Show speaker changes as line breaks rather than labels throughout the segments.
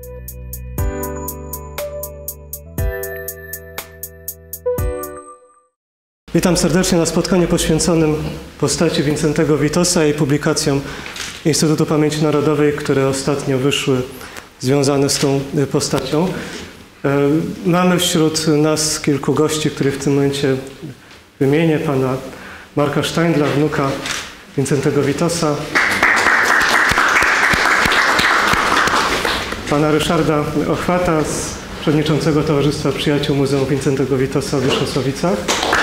Witam serdecznie na spotkaniu poświęconym postaci Wincentego Witosa i publikacjom Instytutu Pamięci Narodowej, które ostatnio wyszły związane z tą postacią. Mamy wśród nas kilku gości, których w tym momencie wymienię. Pana Marka Steindla, wnuka Wincentego Witosa. Pana Ryszarda Ochwata, przewodniczącego Towarzystwa Przyjaciół Muzeum Wincentego Witosa w Wierzchosławicach.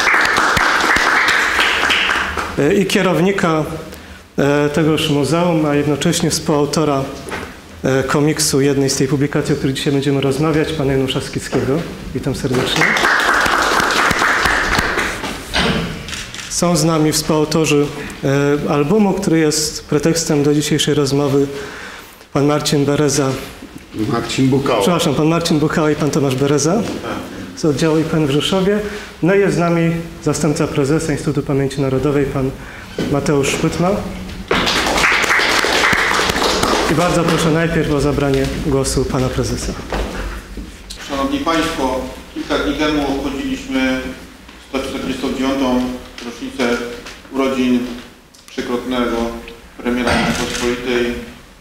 I kierownika tegoż muzeum, a jednocześnie współautora komiksu jednej z tej publikacji, o której dzisiaj będziemy rozmawiać, pana Janusza Skickiego. Witam serdecznie. Są z nami współautorzy albumu, który jest pretekstem do dzisiejszej rozmowy, pan Marcin Bereza.
Marcin Bukała.
Przepraszam, pan Marcin Bukała i pan Tomasz Bereza z oddziału IPN w Rzeszowie. No i jest z nami zastępca prezesa Instytutu Pamięci Narodowej, pan Mateusz Szpytma. I bardzo proszę najpierw o zabranie głosu pana prezesa.
Szanowni Państwo, kilka dni temu obchodziliśmy 149. rocznicę urodzin trzykrotnego premiera Rzeczypospolitej,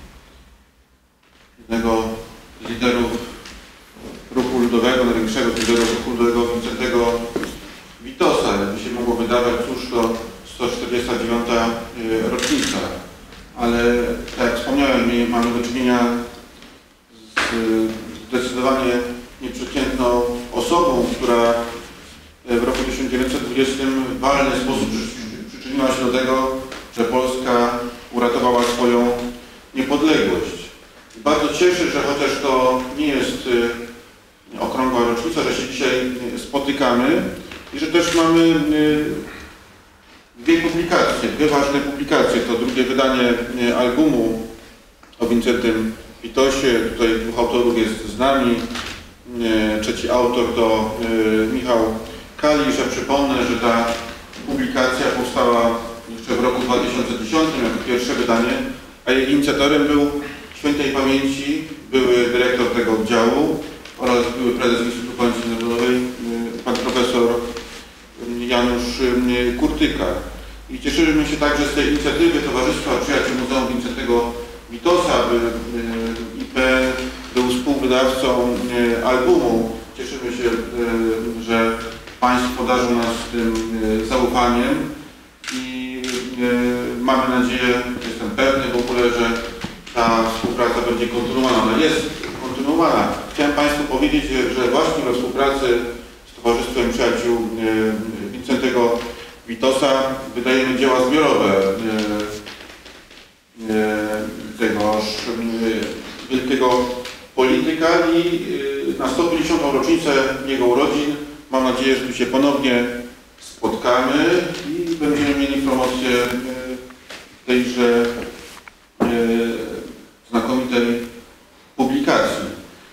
jednego z liderów ruchu ludowego, największego z liderów ruchu ludowego, Wincentego Witosa. Jakby się mogło wydawać, cóż to 149. rocznica. Ale tak jak wspomniałem, mamy do czynienia z zdecydowanie nieprzeciętną osobą, która w roku 1920 w walny sposób przyczyniła się do tego, że Polska uratowała swoją niepodległość. Bardzo cieszę, że chociaż to nie jest okrągła rocznica, że się dzisiaj spotykamy i że też mamy dwie ważne publikacje. To drugie wydanie albumu o Wincentym Witosie. Tutaj dwóch autorów jest z nami. Trzeci autor to Michał Kalisz. Ja przypomnę, że ta publikacja powstała jeszcze w roku 2010 jako pierwsze wydanie, a jej inicjatorem był świętej pamięci były dyrektor tego oddziału oraz były prezes Instytutu Pamięci Narodowej, pan profesor Janusz Kurtyka. I cieszymy się także z tej inicjatywy Towarzystwa Przyjaciół Muzeum Wincentego Witosa, by IPN był współwydawcą albumu. Cieszymy się, że Państwo darzą nas tym zaufaniem i mamy nadzieję, jestem pewny w ogóle, że ta współpraca będzie kontynuowana. Ona jest kontynuowana. Chciałem Państwu powiedzieć, że właśnie we współpracy z Towarzystwem Przyjaciół Wincentego Witosa wydajemy dzieła zbiorowe tegoż wielkiego polityka i na 150. rocznicę jego urodzin mam nadzieję, że tu się ponownie spotkamy i będziemy mieli promocję tejże znakomitej publikacji.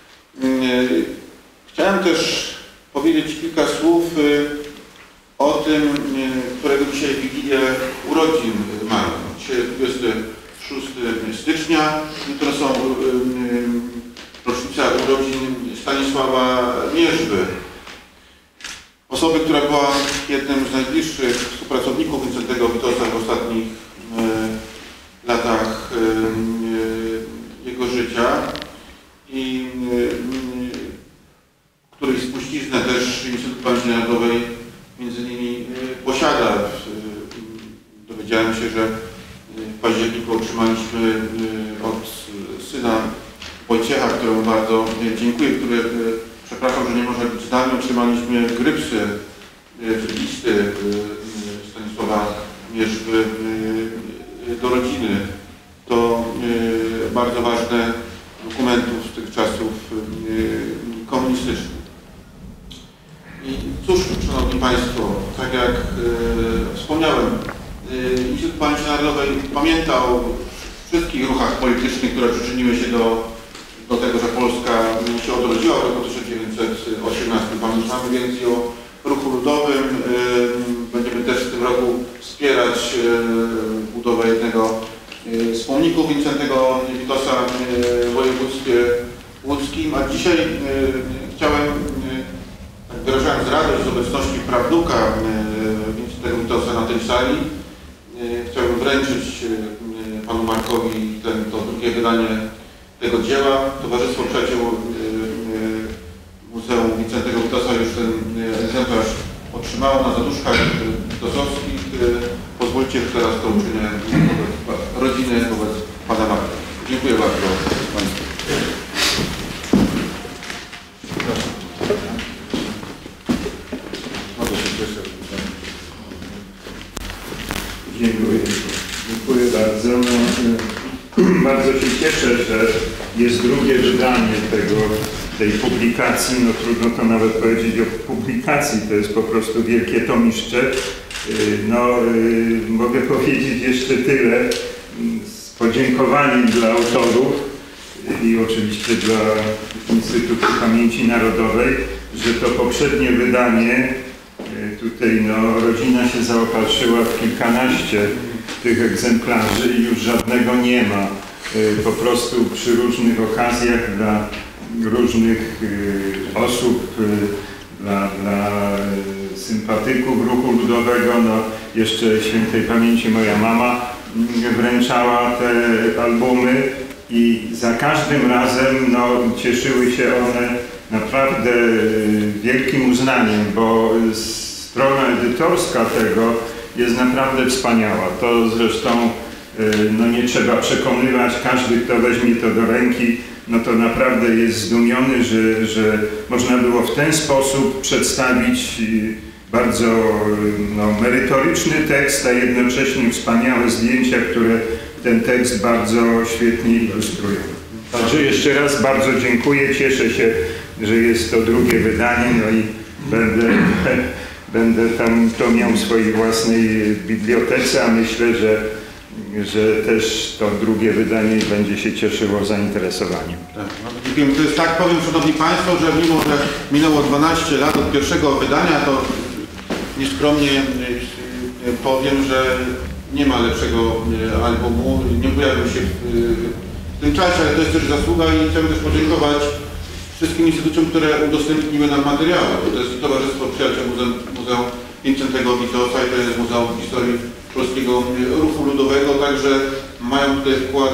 Chciałem też powiedzieć kilka słów o tym, którego dzisiaj Wigilię urodzin mamy. Dzisiaj 26 stycznia, jutro są rocznica urodzin Stanisława Mierzwy. Osoby, która była jednym z najbliższych współpracowników Wincentego Witosa w ostatnich latach jego życia i której spuściznę też Instytut Pamięci Narodowej między innymi posiada. Dowiedziałem się, że w październiku otrzymaliśmy od syna Wojciecha, któremu bardzo dziękuję, który, przepraszam, że nie może być z nami, otrzymaliśmy grypsy, listy Stanisława Mierzwy do rodziny. To bardzo ważne dokumentów z tych czasów komunistycznych. I cóż, Szanowni Państwo, tak jak wspomniałem, Instytut Pamięci Narodowej pamięta o wszystkich ruchach politycznych, które przyczyniły się do tego, że Polska się odrodziła w roku 1918. Pamiętamy więc i o ruchu ludowym. Będziemy też w tym roku wspierać budowę jednego z pomników Wincentego Witosa w województwie łódzkim, a dzisiaj chciałem, wyrażając radość z obecności prawnuka Wincentego Witosa na tej sali, chciałbym wręczyć panu Markowi to drugie wydanie tego dzieła. Towarzystwo Przyjaciół Muzeum Wincentego Witosa już ten egzemplarz otrzymało na zaduszkach witosowskich. Pozwólcie, że teraz to uczynię wobec rodziny, wobec pana Marka. Dziękuję bardzo państwu.
Dziękuję bardzo. Bardzo się cieszę, że jest drugie wydanie tej publikacji. No trudno to nawet powiedzieć o publikacji, to jest po prostu wielkie tomiszcze. Mogę powiedzieć jeszcze tyle z podziękowaniem dla autorów i oczywiście dla Instytutu Pamięci Narodowej, że to poprzednie wydanie, tutaj rodzina się zaopatrzyła w kilkanaście tych egzemplarzy i już żadnego nie ma. Po prostu przy różnych okazjach dla różnych osób, dla sympatyków ruchu ludowego, jeszcze świętej pamięci moja mama wręczała te albumy i za każdym razem cieszyły się one naprawdę wielkim uznaniem, bo strona edytorska tego jest naprawdę wspaniała. To zresztą nie trzeba przekonywać, każdy kto weźmie to do ręki, to naprawdę jest zdumiony, że można było w ten sposób przedstawić bardzo merytoryczny tekst, a jednocześnie wspaniałe zdjęcia, które ten tekst bardzo świetnie ilustrują. Także jeszcze raz bardzo dziękuję, cieszę się, że jest to drugie wydanie, i będę tam to miał w swojej własnej bibliotece, a myślę, że też to drugie wydanie będzie się cieszyło zainteresowaniem.
To jest tak, powiem szanowni państwo, że mimo, że minęło 12 lat od pierwszego wydania, to nieskromnie powiem, że nie ma lepszego albumu, nie pojawił się w tym czasie, ale to jest też zasługa i chciałbym też podziękować wszystkim instytucjom, które udostępniły nam materiały. To jest Towarzystwo Przyjaciół Muzeum Wincentego Witosa i to jest Muzeum Historii Polskiego Ruchu Ludowego, także mają tutaj wkład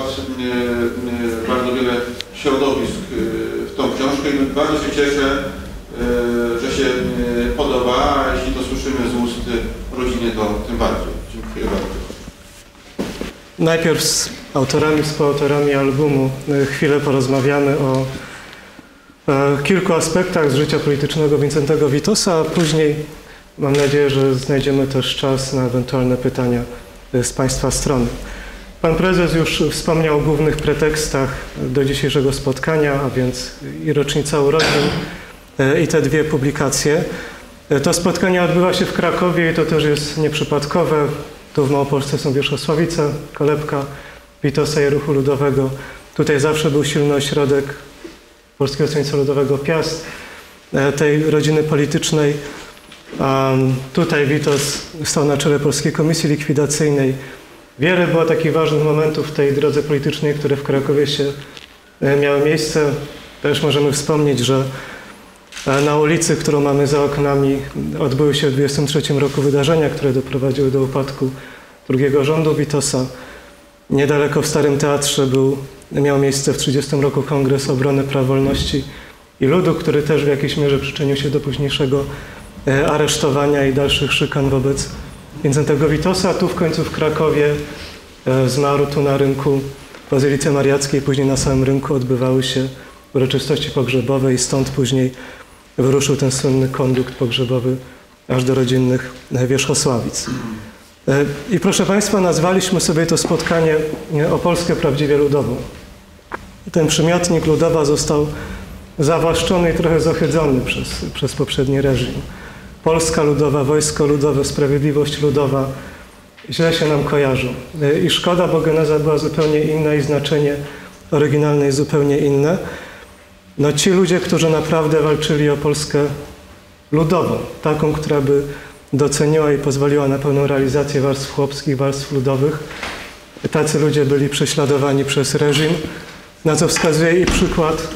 bardzo wiele środowisk w tą książkę i bardzo się cieszę, że się podoba, a jeśli to słyszymy z ust rodziny, to tym bardziej. Dziękuję bardzo.
Najpierw z autorami, współautorami albumu chwilę porozmawiamy o kilku aspektach z życia politycznego Wincentego Witosa, a później mam nadzieję, że znajdziemy też czas na ewentualne pytania z państwa strony. Pan prezes już wspomniał o głównych pretekstach do dzisiejszego spotkania, a więc i rocznica urodzin, i te dwie publikacje. To spotkanie odbywa się w Krakowie i to też jest nieprzypadkowe. Tu w Małopolsce są Wierzchosławice, kolebka Witosa i Ruchu Ludowego. Tutaj zawsze był silny ośrodek Polskiego Stronnictwa Ludowego Piast, tej rodziny politycznej. Tutaj Witos stał na czele Polskiej Komisji Likwidacyjnej. Wiele było takich ważnych momentów w tej drodze politycznej, które w Krakowie się miały miejsce. Też możemy wspomnieć, że na ulicy, którą mamy za oknami, odbyły się w 1923 roku wydarzenia, które doprowadziły do upadku drugiego rządu Witosa. Niedaleko w Starym Teatrze miał miejsce w 1930 roku Kongres Obrony Praw Wolności i Ludu, który też w jakiejś mierze przyczynił się do późniejszego aresztowania i dalszych szykan wobec Wincentego Witosa. Tu w końcu w Krakowie zmarł, tu na rynku w Bazylice Mariackiej, później na samym rynku odbywały się uroczystości pogrzebowe i stąd później wyruszył ten słynny kondukt pogrzebowy aż do rodzinnych Wierzchosławic. I proszę Państwa, nazwaliśmy sobie to spotkanie o Polskę prawdziwie ludową. Ten przymiotnik ludowa został zawłaszczony i trochę zohydzony przez poprzedni reżim. Polska ludowa, wojsko ludowe, sprawiedliwość ludowa źle się nam kojarzą. I szkoda, bo geneza była zupełnie inna i znaczenie oryginalne jest zupełnie inne. Ci ludzie, którzy naprawdę walczyli o Polskę ludową, taką, która by doceniła i pozwoliła na pełną realizację warstw chłopskich, warstw ludowych, tacy ludzie byli prześladowani przez reżim, na co wskazuje i przykład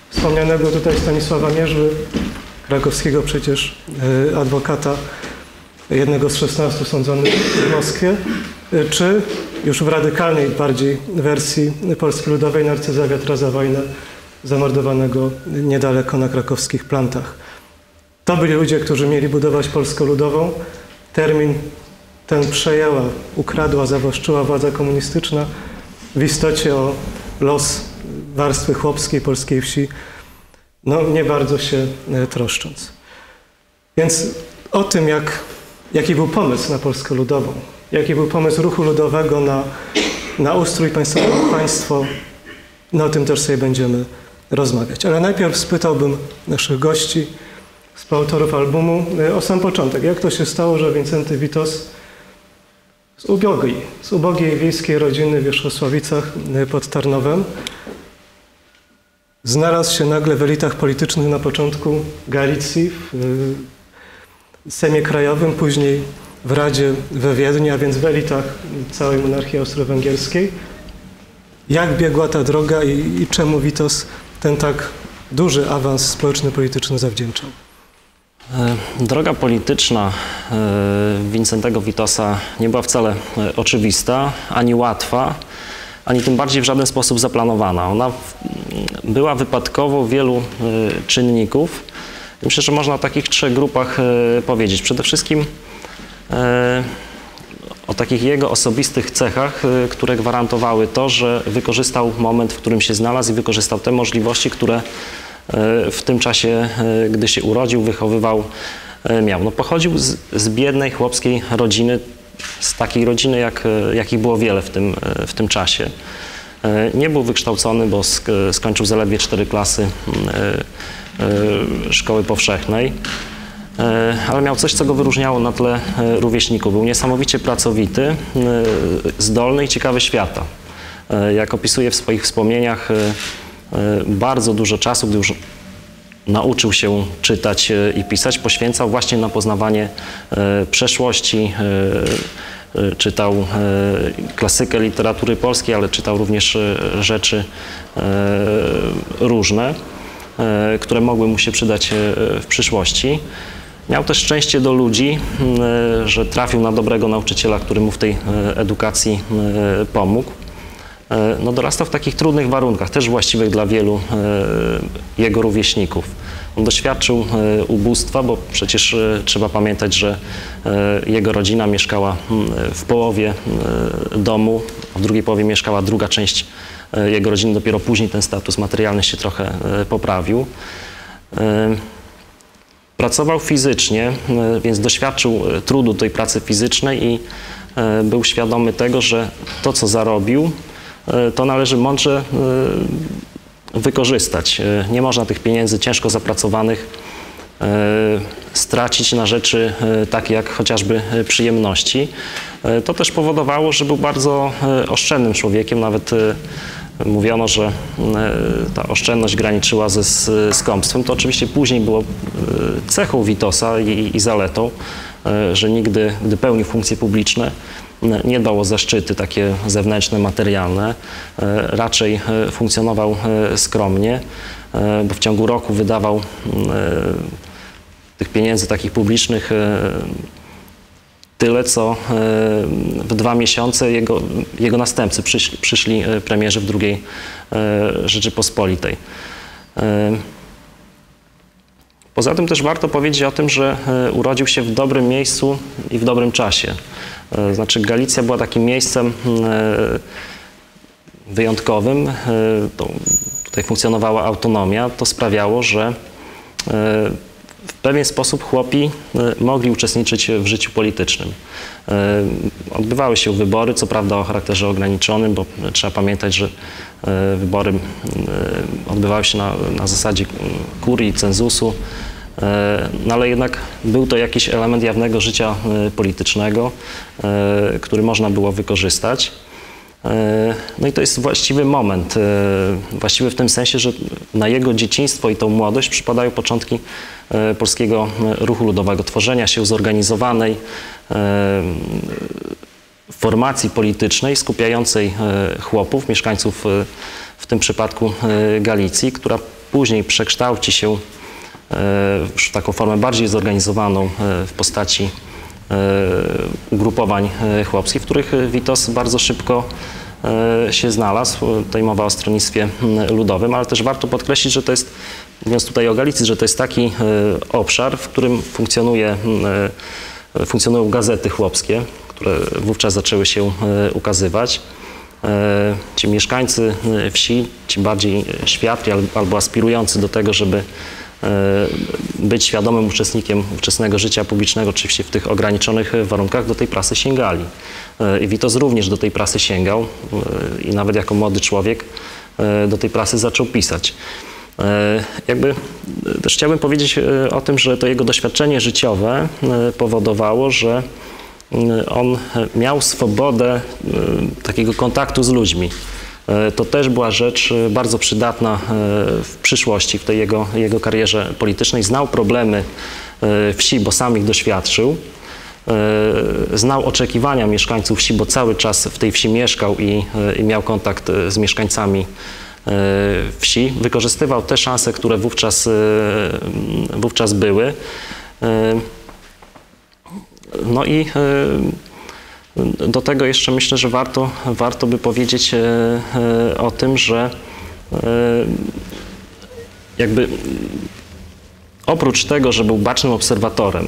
wspomnianego tutaj Stanisława Mierzwy, krakowskiego przecież adwokata, jednego z 16 sądzonych w Moskwie, czy już w radykalnej bardziej wersji Polski Ludowej Narcyza Wiatra za wojnę, zamordowanego niedaleko na krakowskich plantach. To byli ludzie, którzy mieli budować Polskę Ludową. Termin ten przejęła, ukradła, zawłaszczyła władza komunistyczna, w istocie o los warstwy chłopskiej polskiej wsi, no nie bardzo się troszcząc. Więc o tym, jaki był pomysł na Polskę Ludową, jaki był pomysł ruchu ludowego na ustrój państwo, no o tym też sobie będziemy rozmawiać. Ale najpierw spytałbym naszych gości, współautorów albumu, o sam początek. Jak to się stało, że Wincenty Witos z ubogiej wiejskiej rodziny w Wierzchosławicach pod Tarnowem znalazł się nagle w elitach politycznych na początku Galicji, w Sejmie Krajowym, później w Radzie we Wiedniu, a więc w elitach całej monarchii austro-węgierskiej. Jak biegła ta droga i czemu Witos ten tak duży awans społeczno-polityczny zawdzięczał?
Droga polityczna Wincentego Witosa nie była wcale oczywista, ani łatwa, ani tym bardziej w żaden sposób zaplanowana. Ona była wypadkowo wielu czynników. Myślę, że można o takich 3 grupach powiedzieć. Przede wszystkim o takich jego osobistych cechach, które gwarantowały to, że wykorzystał moment, w którym się znalazł i wykorzystał te możliwości, które w tym czasie, gdy się urodził, wychowywał, miał. No, pochodził z biednej, chłopskiej rodziny, z takiej rodziny, jakich było wiele w tym czasie. Nie był wykształcony, bo skończył zaledwie 4 klasy szkoły powszechnej, ale miał coś, co go wyróżniało na tle rówieśników. Był niesamowicie pracowity, zdolny i ciekawy świata. Jak opisuje w swoich wspomnieniach, bardzo dużo czasu, gdy już nauczył się czytać i pisać, poświęcał właśnie na poznawanie przeszłości. Czytał klasykę literatury polskiej, ale czytał również rzeczy różne, które mogły mu się przydać w przyszłości. Miał też szczęście do ludzi, że trafił na dobrego nauczyciela, który mu w tej edukacji pomógł. No, dorastał w takich trudnych warunkach, też właściwych dla wielu jego rówieśników. On doświadczył ubóstwa, bo przecież trzeba pamiętać, że jego rodzina mieszkała w połowie domu, a w drugiej połowie mieszkała druga część jego rodziny. Dopiero później ten status materialny się trochę poprawił. Pracował fizycznie, więc doświadczył trudu tej pracy fizycznej i był świadomy tego, że to, co zarobił, to należy mądrze wykorzystać. Nie można tych pieniędzy ciężko zapracowanych stracić na rzeczy takie jak chociażby przyjemności. To też powodowało, że był bardzo oszczędnym człowiekiem. Nawet mówiono, że ta oszczędność graniczyła ze skąpstwem. To oczywiście później było cechą Witosa i zaletą, że nigdy, gdy pełnił funkcje publiczne, nie dbał o zaszczyty takie zewnętrzne, materialne. Raczej funkcjonował skromnie, bo w ciągu roku wydawał tych pieniędzy takich publicznych tyle, co w 2 miesiące jego następcy przyszli premierzy w II Rzeczypospolitej. Poza tym też warto powiedzieć o tym, że urodził się w dobrym miejscu i w dobrym czasie. Znaczy Galicja była takim miejscem wyjątkowym. Tutaj funkcjonowała autonomia. To sprawiało, że w pewien sposób chłopi mogli uczestniczyć w życiu politycznym. Odbywały się wybory, co prawda o charakterze ograniczonym, bo trzeba pamiętać, że wybory odbywały się na zasadzie kurii, cenzusu, no ale jednak był to jakiś element jawnego życia politycznego, który można było wykorzystać. No i to jest właściwy moment, właściwy w tym sensie, że na jego dzieciństwo i tą młodość przypadają początki polskiego ruchu ludowego, tworzenia się zorganizowanej, formacji politycznej skupiającej chłopów, mieszkańców w tym przypadku Galicji, która później przekształci się w taką formę bardziej zorganizowaną w postaci ugrupowań chłopskich, w których Witos bardzo szybko się znalazł. Tutaj mowa o stronnictwie ludowym, ale też warto podkreślić, że to jest, mówiąc tutaj o Galicji, że to jest taki obszar, w którym funkcjonują gazety chłopskie, które wówczas zaczęły się ukazywać. Ci mieszkańcy wsi, ci bardziej światli albo aspirujący do tego, żeby być świadomym uczestnikiem ówczesnego życia publicznego, oczywiście w tych ograniczonych warunkach, do tej prasy sięgali. I Witos również do tej prasy sięgał i nawet jako młody człowiek do tej prasy zaczął pisać. Jakby też chciałbym powiedzieć o tym, że to jego doświadczenie życiowe powodowało, że on miał swobodę takiego kontaktu z ludźmi. To też była rzecz bardzo przydatna w przyszłości, w tej jego karierze politycznej. Znał problemy wsi, bo sam ich doświadczył. Znał oczekiwania mieszkańców wsi, bo cały czas w tej wsi mieszkał i miał kontakt z mieszkańcami wsi. Wykorzystywał te szanse, które wówczas były. No i do tego jeszcze myślę, że warto by powiedzieć o tym, że jakby oprócz tego, że był bacznym obserwatorem,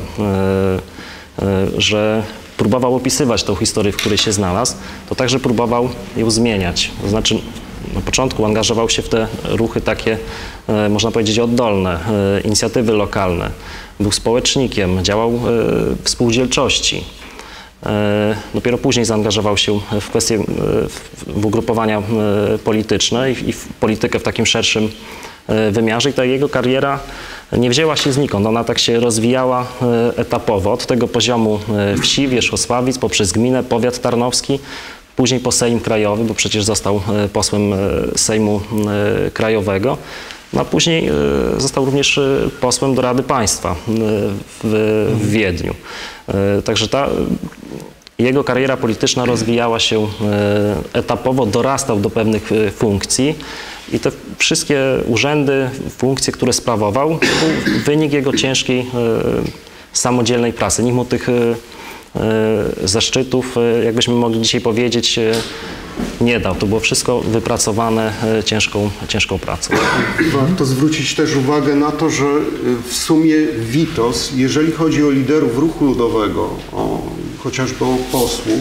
że próbował opisywać tą historię, w której się znalazł, to także próbował ją zmieniać. To znaczy na początku angażował się w te ruchy takie, można powiedzieć, oddolne, inicjatywy lokalne. Był społecznikiem, działał w spółdzielczości. Dopiero później zaangażował się w kwestie, w ugrupowania polityczne i w politykę w takim szerszym wymiarze. I ta jego kariera nie wzięła się znikąd. Ona tak się rozwijała etapowo, od tego poziomu wsi, Wierzchosławic, poprzez gminę, powiat tarnowski, później po Sejm Krajowy, bo przecież został posłem Sejmu Krajowego. No a później został również posłem do Rady Państwa w Wiedniu. Także ta jego kariera polityczna rozwijała się etapowo, dorastał do pewnych funkcji i te wszystkie urzędy, funkcje, które sprawował, to był wynik jego ciężkiej, samodzielnej pracy. Nikt mu tych zaszczytów, jakbyśmy mogli dzisiaj powiedzieć, nie dał. To było wszystko wypracowane ciężką pracą.
Warto zwrócić też uwagę na to, że w sumie Witos, jeżeli chodzi o liderów ruchu ludowego, chociażby o posłów,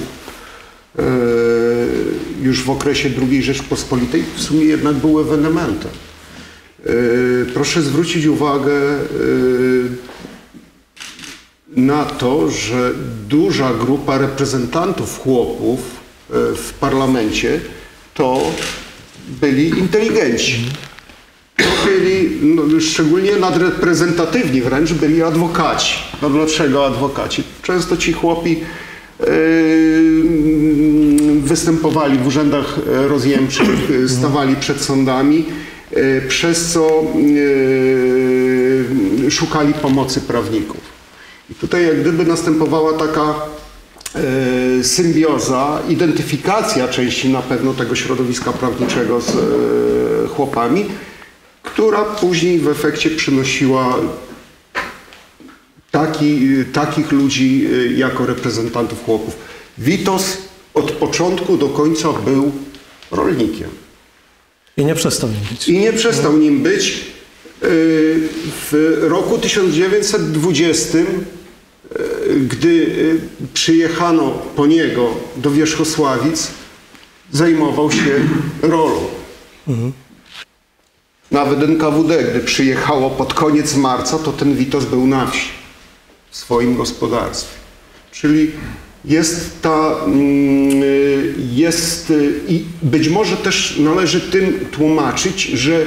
już w okresie II Rzeczpospolitej, w sumie jednak był ewenementem. Proszę zwrócić uwagę na to, że duża grupa reprezentantów chłopów w parlamencie to byli inteligenci. To byli, szczególnie nadreprezentatywni wręcz, byli adwokaci. No dlaczego adwokaci? Często ci chłopi występowali w urzędach rozjemczych, stawali przed sądami, przez co szukali pomocy prawników. I tutaj jak gdyby następowała taka symbioza, identyfikacja części na pewno tego środowiska prawniczego z chłopami, która później w efekcie przynosiła takich ludzi jako reprezentantów chłopów. Witos od początku do końca był rolnikiem.
I nie przestał nim być.
I nie przestał nim być. W roku 1920, gdy przyjechano po niego do Wierzchosławic, zajmował się rolą. Nawet NKWD, gdy przyjechało pod koniec marca, to ten Witos był na wsi, w swoim gospodarstwie. Czyli i być może też należy tym tłumaczyć, że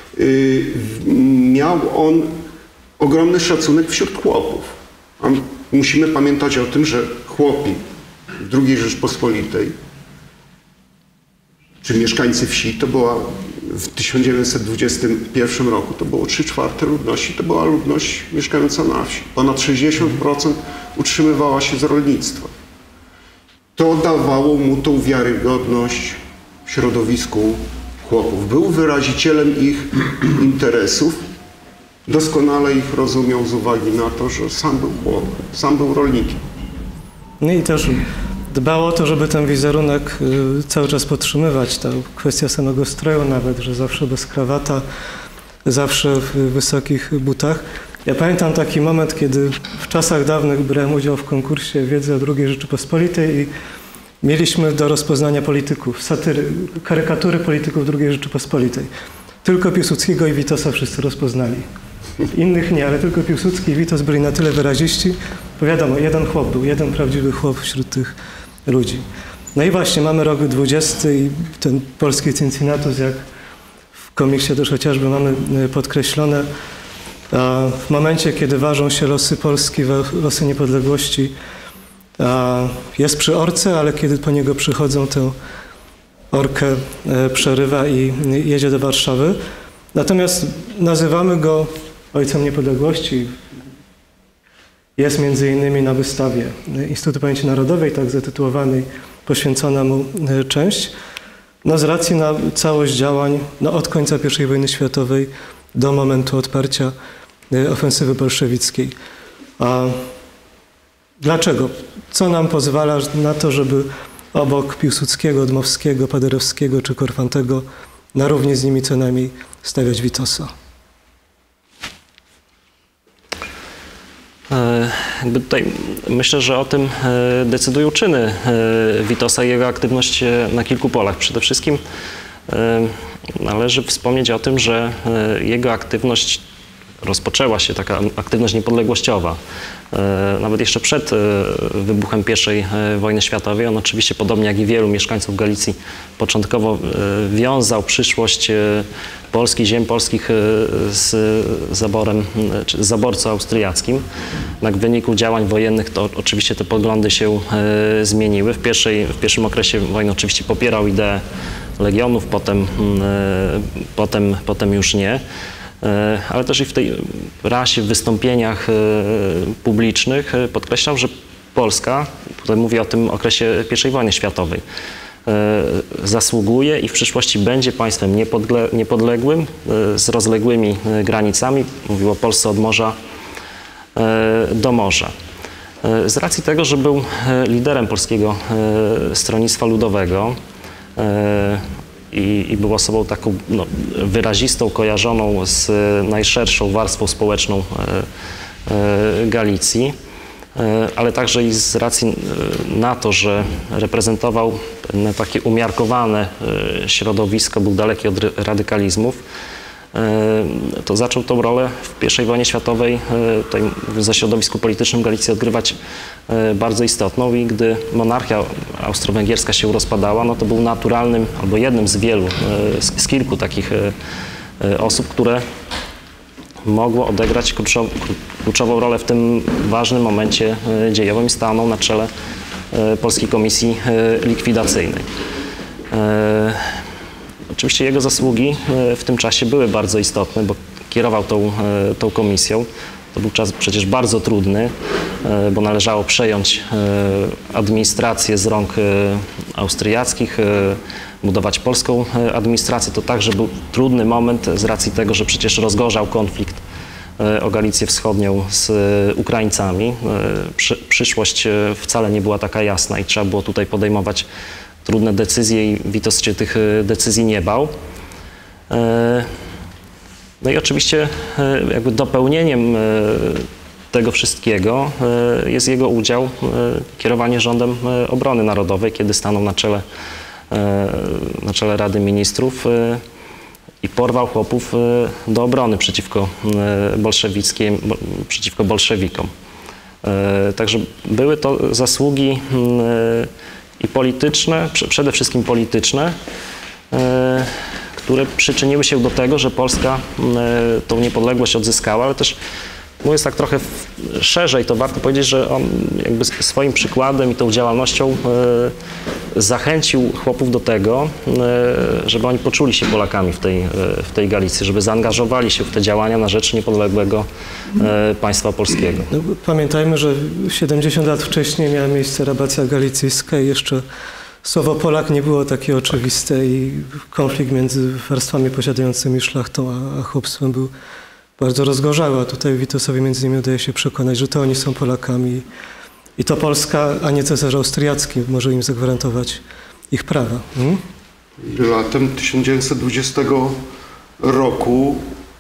miał on ogromny szacunek wśród chłopów. A musimy pamiętać o tym, że chłopi w II Rzeczpospolitej, czy mieszkańcy wsi, to była w 1921 roku, to było 3/4 ludności, to była ludność mieszkająca na wsi. Ponad 60% utrzymywała się z rolnictwa. W to dawało mu tą wiarygodność w środowisku chłopów. Był wyrazicielem ich interesów, doskonale ich rozumiał z uwagi na to, że sam był chłopem, sam był rolnikiem.
No i też dbał o to, żeby ten wizerunek cały czas podtrzymywać. Ta kwestia samego stroju nawet, że zawsze bez krawata, zawsze w wysokich butach. Ja pamiętam taki moment, kiedy w czasach dawnych brałem udział w konkursie wiedzy o II Rzeczypospolitej i mieliśmy do rozpoznania polityków, karykatury polityków II Rzeczypospolitej. Tylko Piłsudskiego i Witosa wszyscy rozpoznali. Innych nie, ale tylko Piłsudski i Witos byli na tyle wyraziści, bo wiadomo, jeden chłop był, jeden prawdziwy chłop wśród tych ludzi. No i właśnie mamy rok 20 i ten polski Cincinnatus, jak w komiksie też chociażby mamy podkreślone, w momencie, kiedy ważą się losy Polski, losy niepodległości, jest przy orce, ale kiedy po niego przychodzą, tę orkę przerywa i jedzie do Warszawy. Natomiast nazywamy go Ojcem Niepodległości. Jest między innymi na wystawie Instytutu Pamięci Narodowej, tak zatytułowanej, poświęcona mu część. No z racji na całość działań od końca I wojny światowej do momentu odparcia ofensywy bolszewickiej. A dlaczego? Co nam pozwala na to, żeby obok Piłsudskiego, Dmowskiego, Paderewskiego czy Korfantego na równi z nimi co najmniej stawiać Witosa?
Jakby tutaj myślę, że o tym decydują czyny Witosa i jego aktywność na kilku polach. Przede wszystkim należy wspomnieć o tym, że jego aktywność rozpoczęła się, taka aktywność niepodległościowa. Nawet jeszcze przed wybuchem I wojny światowej. On oczywiście, podobnie jak i wielu mieszkańców Galicji, początkowo wiązał przyszłość Polski, ziem polskich z zaborem, czy z zaborcą austriackim. Jednak w wyniku działań wojennych to oczywiście te poglądy się zmieniły. W pierwszym okresie wojny oczywiście popierał ideę legionów, potem już nie. Ale też i w tej rasie, w wystąpieniach publicznych podkreślał, że Polska, tutaj mówię o tym okresie I wojny światowej, zasługuje i w przyszłości będzie państwem niepodległym, z rozległymi granicami. Mówił o Polsce od morza do morza. Z racji tego, że był liderem Polskiego Stronnictwa Ludowego, i był osobą taką wyrazistą, kojarzoną z najszerszą warstwą społeczną Galicji, ale także i z racji na to, że reprezentował pewne takie umiarkowane środowisko, był daleki od radykalizmów, to zaczął tą rolę w I wojnie światowej, tutaj ze środowisku politycznym Galicji, odgrywać bardzo istotną i gdy monarchia austro-węgierska się rozpadała, no to był naturalnym, albo jednym z wielu, z kilku takich osób, które mogło odegrać kluczową rolę w tym ważnym momencie dziejowym i stanął na czele Polskiej Komisji Likwidacyjnej. Oczywiście jego zasługi w tym czasie były bardzo istotne, bo kierował tą komisją. To był czas przecież bardzo trudny, bo należało przejąć administrację z rąk austriackich, budować polską administrację. To także był trudny moment z racji tego, że przecież rozgorzał konflikt o Galicję Wschodnią z Ukraińcami. Przyszłość wcale nie była taka jasna i trzeba było tutaj podejmować trudne decyzje i Witos się tych decyzji nie bał. No i oczywiście jakby dopełnieniem tego wszystkiego jest jego udział, kierowanie rządem obrony narodowej, kiedy stanął na czele Rady Ministrów i porwał chłopów do obrony przeciwko bolszewikom. Także były to zasługi i polityczne, przede wszystkim polityczne, które przyczyniły się do tego, że Polska tą niepodległość odzyskała, ale też Mówiąc tak trochę szerzej, to warto powiedzieć, że on jakby swoim przykładem i tą działalnością zachęcił chłopów do tego, żeby oni poczuli się Polakami w tej Galicji, żeby zaangażowali się w te działania na rzecz niepodległego państwa polskiego.
No, pamiętajmy, że 70 lat wcześniej miała miejsce rabacja galicyjska i jeszcze słowo Polak nie było takie oczywiste i konflikt między warstwami posiadającymi szlachtą a chłopstwem był bardzo rozgorzały, a tutaj Witosowi między innymi udaje się przekonać, że to oni są Polakami i to Polska, a nie cesarz austriacki może im zagwarantować ich prawa.
Latem 1920 roku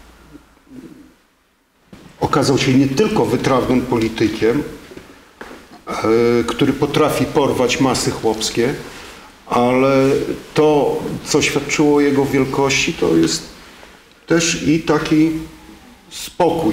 okazał się nie tylko wytrawnym politykiem, który potrafi porwać masy chłopskie, ale to, co świadczyło o jego wielkości, to jest też i taki spokój.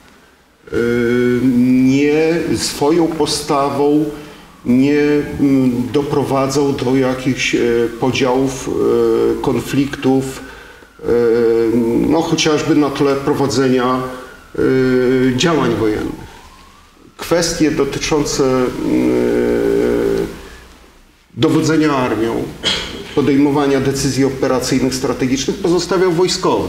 Nie swoją postawą nie doprowadzał do jakichś podziałów, konfliktów, no chociażby na tle prowadzenia działań wojennych. Kwestie dotyczące dowodzenia armią, podejmowania decyzji operacyjnych, strategicznych pozostawiał wojskowy.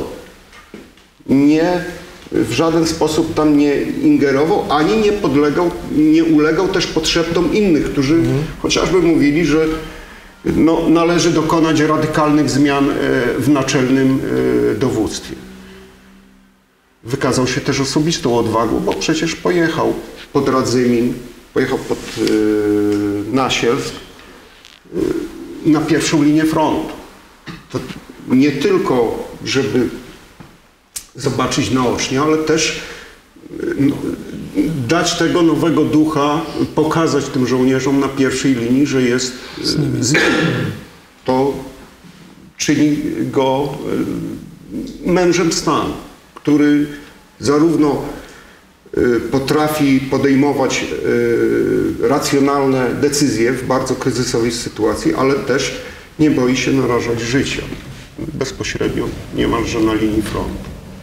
W żaden sposób tam nie ingerował, ani nie ulegał też potrzebom innych, którzy chociażby mówili, że no, należy dokonać radykalnych zmian w naczelnym dowództwie. Wykazał się też osobistą odwagą, bo przecież pojechał pod Radzymin, pojechał pod Nasielsk na pierwszą linię frontu. To nie tylko, żeby zobaczyć naocznie, ale też dać tego nowego ducha, pokazać tym żołnierzom na pierwszej linii, że jest z nimi. To czyni go mężem stanu, który zarówno potrafi podejmować racjonalne decyzje w bardzo kryzysowej sytuacji, ale też nie boi się narażać życia bezpośrednio, niemalże na linii frontu.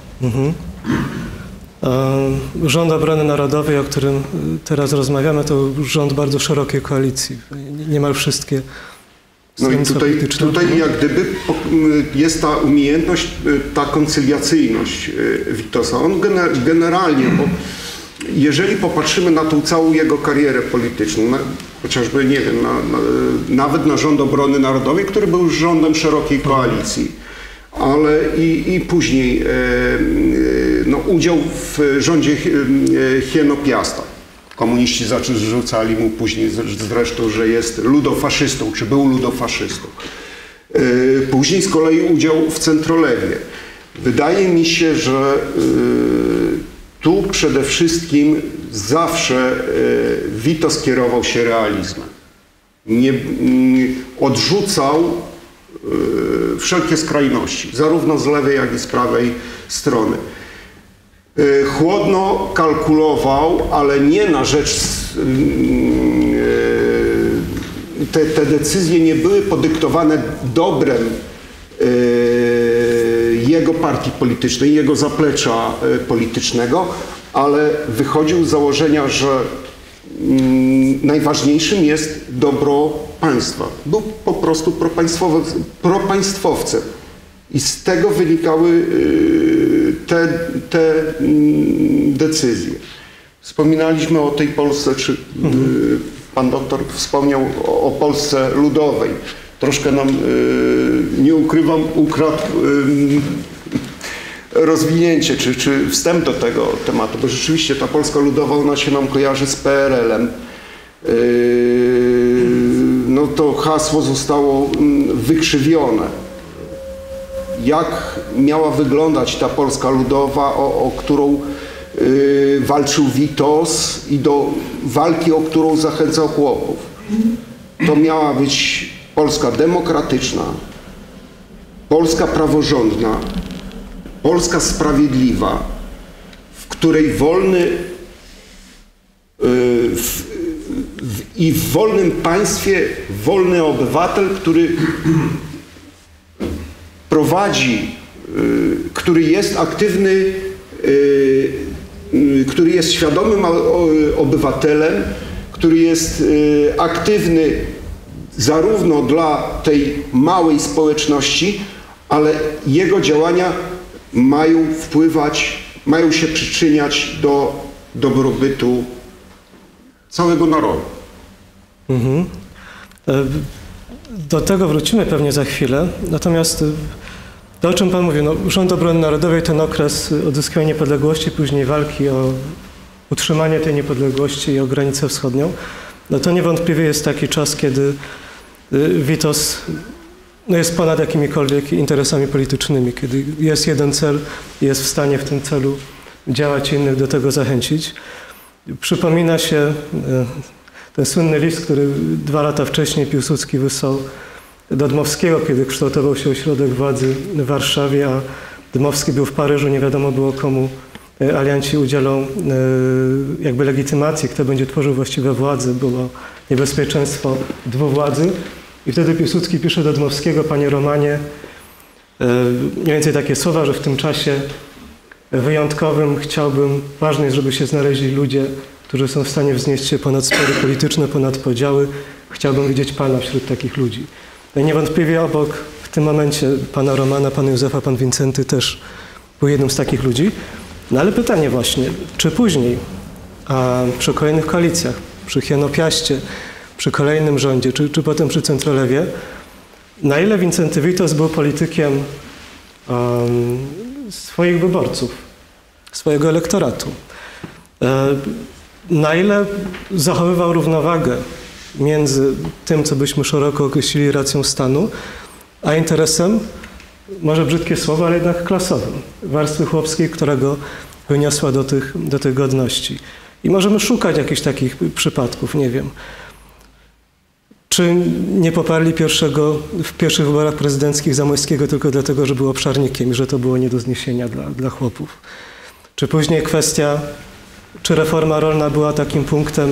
Rząd Obrony Narodowej, o którym teraz rozmawiamy, to rząd bardzo szerokiej koalicji. Niemal wszystkie
no i tutaj jak gdyby jest ta umiejętność, ta koncyliacyjność Witosa. On generalnie, bo jeżeli popatrzymy na tą całą jego karierę polityczną, chociażby, nie wiem, nawet na rząd Obrony Narodowej, który był już rządem szerokiej koalicji, ale i później no, udział w rządzie Hieno Piasta. Komuniści zarzucali mu później zresztą, że jest ludofaszystą, czy był ludofaszystą. Później z kolei udział w Centrolewie. Wydaje mi się, że tu przede wszystkim zawsze Witos kierował się realizmem. Nie odrzucał wszelkie skrajności, zarówno z lewej, jak i z prawej strony. Chłodno kalkulował, ale nie na rzecz... Te decyzje nie były podyktowane dobrem jego partii politycznej, jego zaplecza politycznego, ale wychodził z założenia, że najważniejszym jest dobro państwa. Był po prostu propaństwowcem. I z tego wynikały te decyzje. Wspominaliśmy o tej Polsce, czy pan doktor wspomniał o Polsce ludowej. Troszkę nam, nie ukrywam, ukradł rozwinięcie, czy wstęp do tego tematu, bo rzeczywiście ta Polska ludowa, ona się nam kojarzy z PRL-em. No to hasło zostało wykrzywione. Jak miała wyglądać ta Polska ludowa, o którą walczył Witos i do walki, o którą zachęcał chłopów? To miała być Polska demokratyczna, Polska praworządna, Polska sprawiedliwa, w której i w wolnym państwie wolny obywatel, który prowadzi, który jest aktywny który jest świadomym obywatelem, który jest aktywny zarówno dla tej małej społeczności, ale jego działania mają wpływać, mają się przyczyniać do dobrobytu całego narodu.
Do tego wrócimy pewnie za chwilę. Natomiast to, o czym Pan mówił, Rząd Obrony Narodowej, ten okres odzyskania niepodległości, później walki o utrzymanie tej niepodległości i o granicę wschodnią, to niewątpliwie jest taki czas, kiedy Witos jest ponad jakimikolwiek interesami politycznymi, kiedy jest jeden cel i jest w stanie w tym celu działać i innych do tego zachęcić. Przypomina się ten słynny list, który 2 lata wcześniej Piłsudski wysłał do Dmowskiego, kiedy kształtował się ośrodek władzy w Warszawie, a Dmowski był w Paryżu, nie wiadomo było, komu alianci udzielą jakby legitymacji, kto będzie tworzył właściwe władze, było niebezpieczeństwo dwuwładzy. I wtedy Piłsudski pisze do Dmowskiego: panie Romanie, mniej więcej takie słowa, że w tym czasie wyjątkowym ważne jest, żeby się znaleźli ludzie, którzy są w stanie wznieść się ponad spory polityczne, ponad podziały. Chciałbym widzieć Pana wśród takich ludzi. No i niewątpliwie obok w tym momencie Pana Romana, Pana Józefa, Pan Wincenty też był jednym z takich ludzi. No ale pytanie właśnie, czy później, a przy kolejnych koalicjach, przy Chianopiaście, przy kolejnym rządzie, czy potem przy Centrolewie, na ile Wincenty Witos był politykiem swoich wyborców, swojego elektoratu? Na ile zachowywał równowagę między tym, co byśmy szeroko określili racją stanu, a interesem, może brzydkie słowo, ale jednak klasowym, warstwy chłopskiej, która go wyniosła do tych godności. I możemy szukać jakichś takich przypadków, nie wiem. Czy nie poparli w pierwszych wyborach prezydenckich Zamoyskiego tylko dlatego, że był obszarnikiem i że to było nie do zniesienia dla chłopów? Czy później kwestia, czy reforma rolna była takim punktem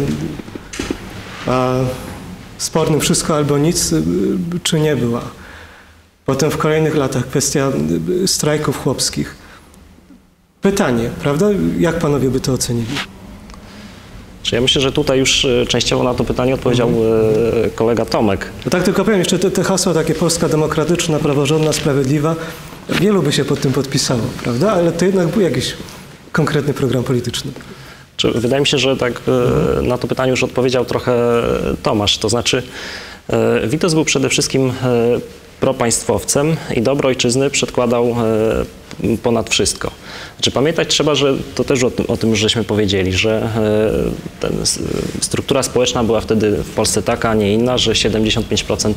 spornym, wszystko albo nic, czy nie była? Potem w kolejnych latach kwestia strajków chłopskich. Pytanie, prawda? Jak panowie by to ocenili?
Ja myślę, że tutaj już częściowo na to pytanie odpowiedział kolega Tomek.
No tak, tylko powiem jeszcze, te hasła takie Polska demokratyczna, praworządna, sprawiedliwa, wielu by się pod tym podpisało, prawda? Ale to jednak był jakiś konkretny program polityczny.
Wydaje mi się, że tak na to pytanie już odpowiedział trochę Tomasz. To znaczy Witos był przede wszystkim propaństwowcem i dobro ojczyzny przedkładał ponad wszystko. Znaczy, pamiętać trzeba, że to też o tym już żeśmy powiedzieli, że struktura społeczna była wtedy w Polsce taka, a nie inna, że 75%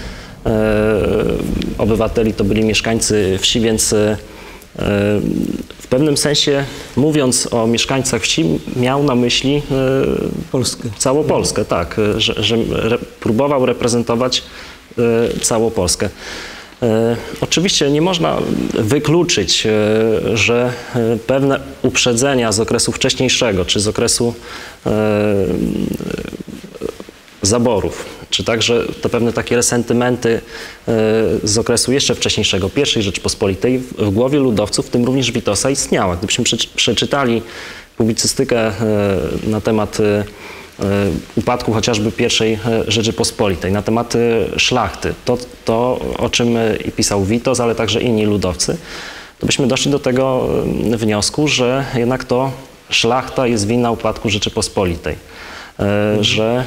obywateli to byli mieszkańcy wsi, więc w pewnym sensie, mówiąc o mieszkańcach wsi, miał na myśli
Polskę.
Całą Polskę, tak, że próbował reprezentować całą Polskę. Oczywiście nie można wykluczyć, że pewne uprzedzenia z okresu wcześniejszego, czy z okresu zaborów, czy także te pewne takie resentymenty z okresu jeszcze wcześniejszego, I Rzeczypospolitej, w głowie ludowców, w tym również Witosa, istniała. Gdybyśmy przeczytali publicystykę na temat upadku chociażby I Rzeczypospolitej, na temat szlachty, to o czym i pisał Witos, ale także inni ludowcy, to byśmy doszli do tego wniosku, że jednak to szlachta jest winna upadku Rzeczypospolitej, że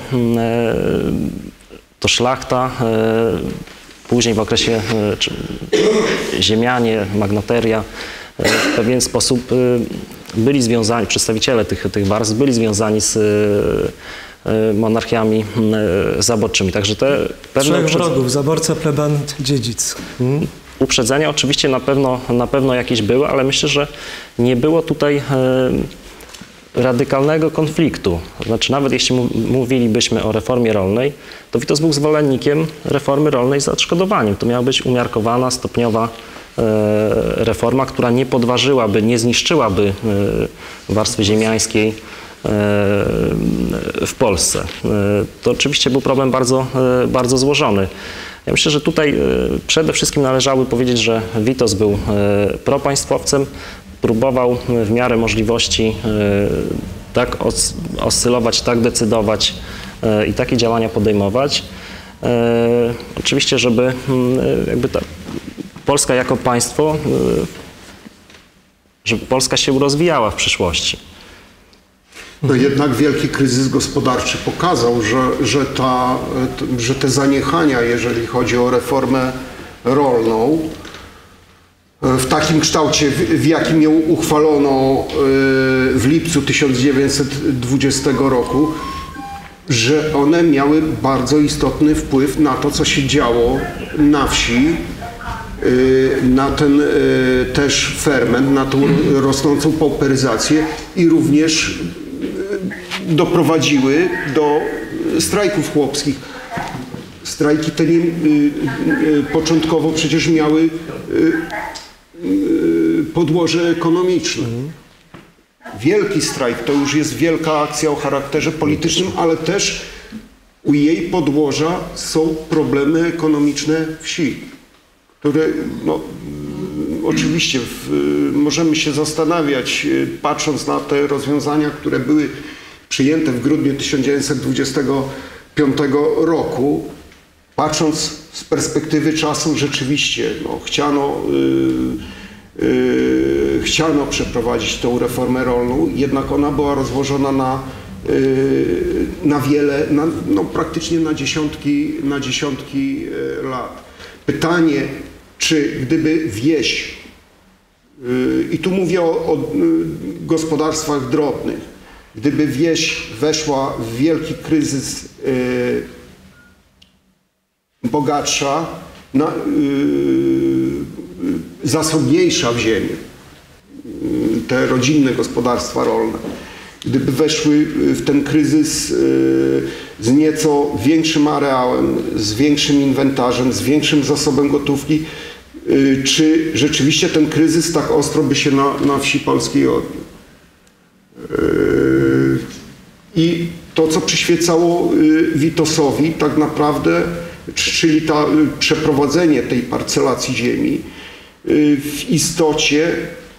to szlachta później w okresie ziemianie, magnateria w pewien sposób byli związani, przedstawiciele tych warstw byli związani z monarchiami zaborczymi. Także te pewne
wrogów, zaborca, pleban, dziedzic.
Uprzedzenia oczywiście na pewno jakieś były, ale myślę, że nie było tutaj radykalnego konfliktu. Znaczy, nawet jeśli mówilibyśmy o reformie rolnej, to Witos był zwolennikiem reformy rolnej z odszkodowaniem. To miała być umiarkowana, stopniowa reforma, która nie podważyłaby, nie zniszczyłaby warstwy ziemiańskiej w Polsce. To oczywiście był problem bardzo złożony. Ja myślę, że tutaj przede wszystkim należałoby powiedzieć, że Witos był propaństwowcem, próbował w miarę możliwości tak oscylować, tak decydować i takie działania podejmować. Oczywiście, żeby jakby Polska jako państwo, żeby Polska się rozwijała w przyszłości.
No jednak wielki kryzys gospodarczy pokazał, że te zaniechania, jeżeli chodzi o reformę rolną, w takim kształcie, w jakim ją uchwalono w lipcu 1920 roku, że one miały bardzo istotny wpływ na to, co się działo na wsi, na ten też ferment, na tą rosnącą pauperyzację i również doprowadziły do strajków chłopskich. Strajki te początkowo przecież miały podłoże ekonomiczne. Wielki strajk to już jest wielka akcja o charakterze politycznym, ale też u jej podłoża są problemy ekonomiczne wsi, które no, oczywiście możemy się zastanawiać, patrząc na te rozwiązania, które były przyjęte w grudniu 1925 roku, patrząc z perspektywy czasu, rzeczywiście no, chciano przeprowadzić tą reformę rolną, jednak ona była rozłożona na wiele, no, praktycznie na dziesiątki lat. Pytanie, czy gdyby wieś, i tu mówię o gospodarstwach drobnych, gdyby wieś weszła w wielki kryzys bogatsza, zasobniejsza w ziemię, te rodzinne gospodarstwa rolne, gdyby weszły w ten kryzys z nieco większym areałem, z większym inwentarzem, z większym zasobem gotówki, czy rzeczywiście ten kryzys tak ostro by się na wsi polskiej odbił? I to, co przyświecało Witosowi tak naprawdę, czyli przeprowadzenie tej parcelacji ziemi, w istocie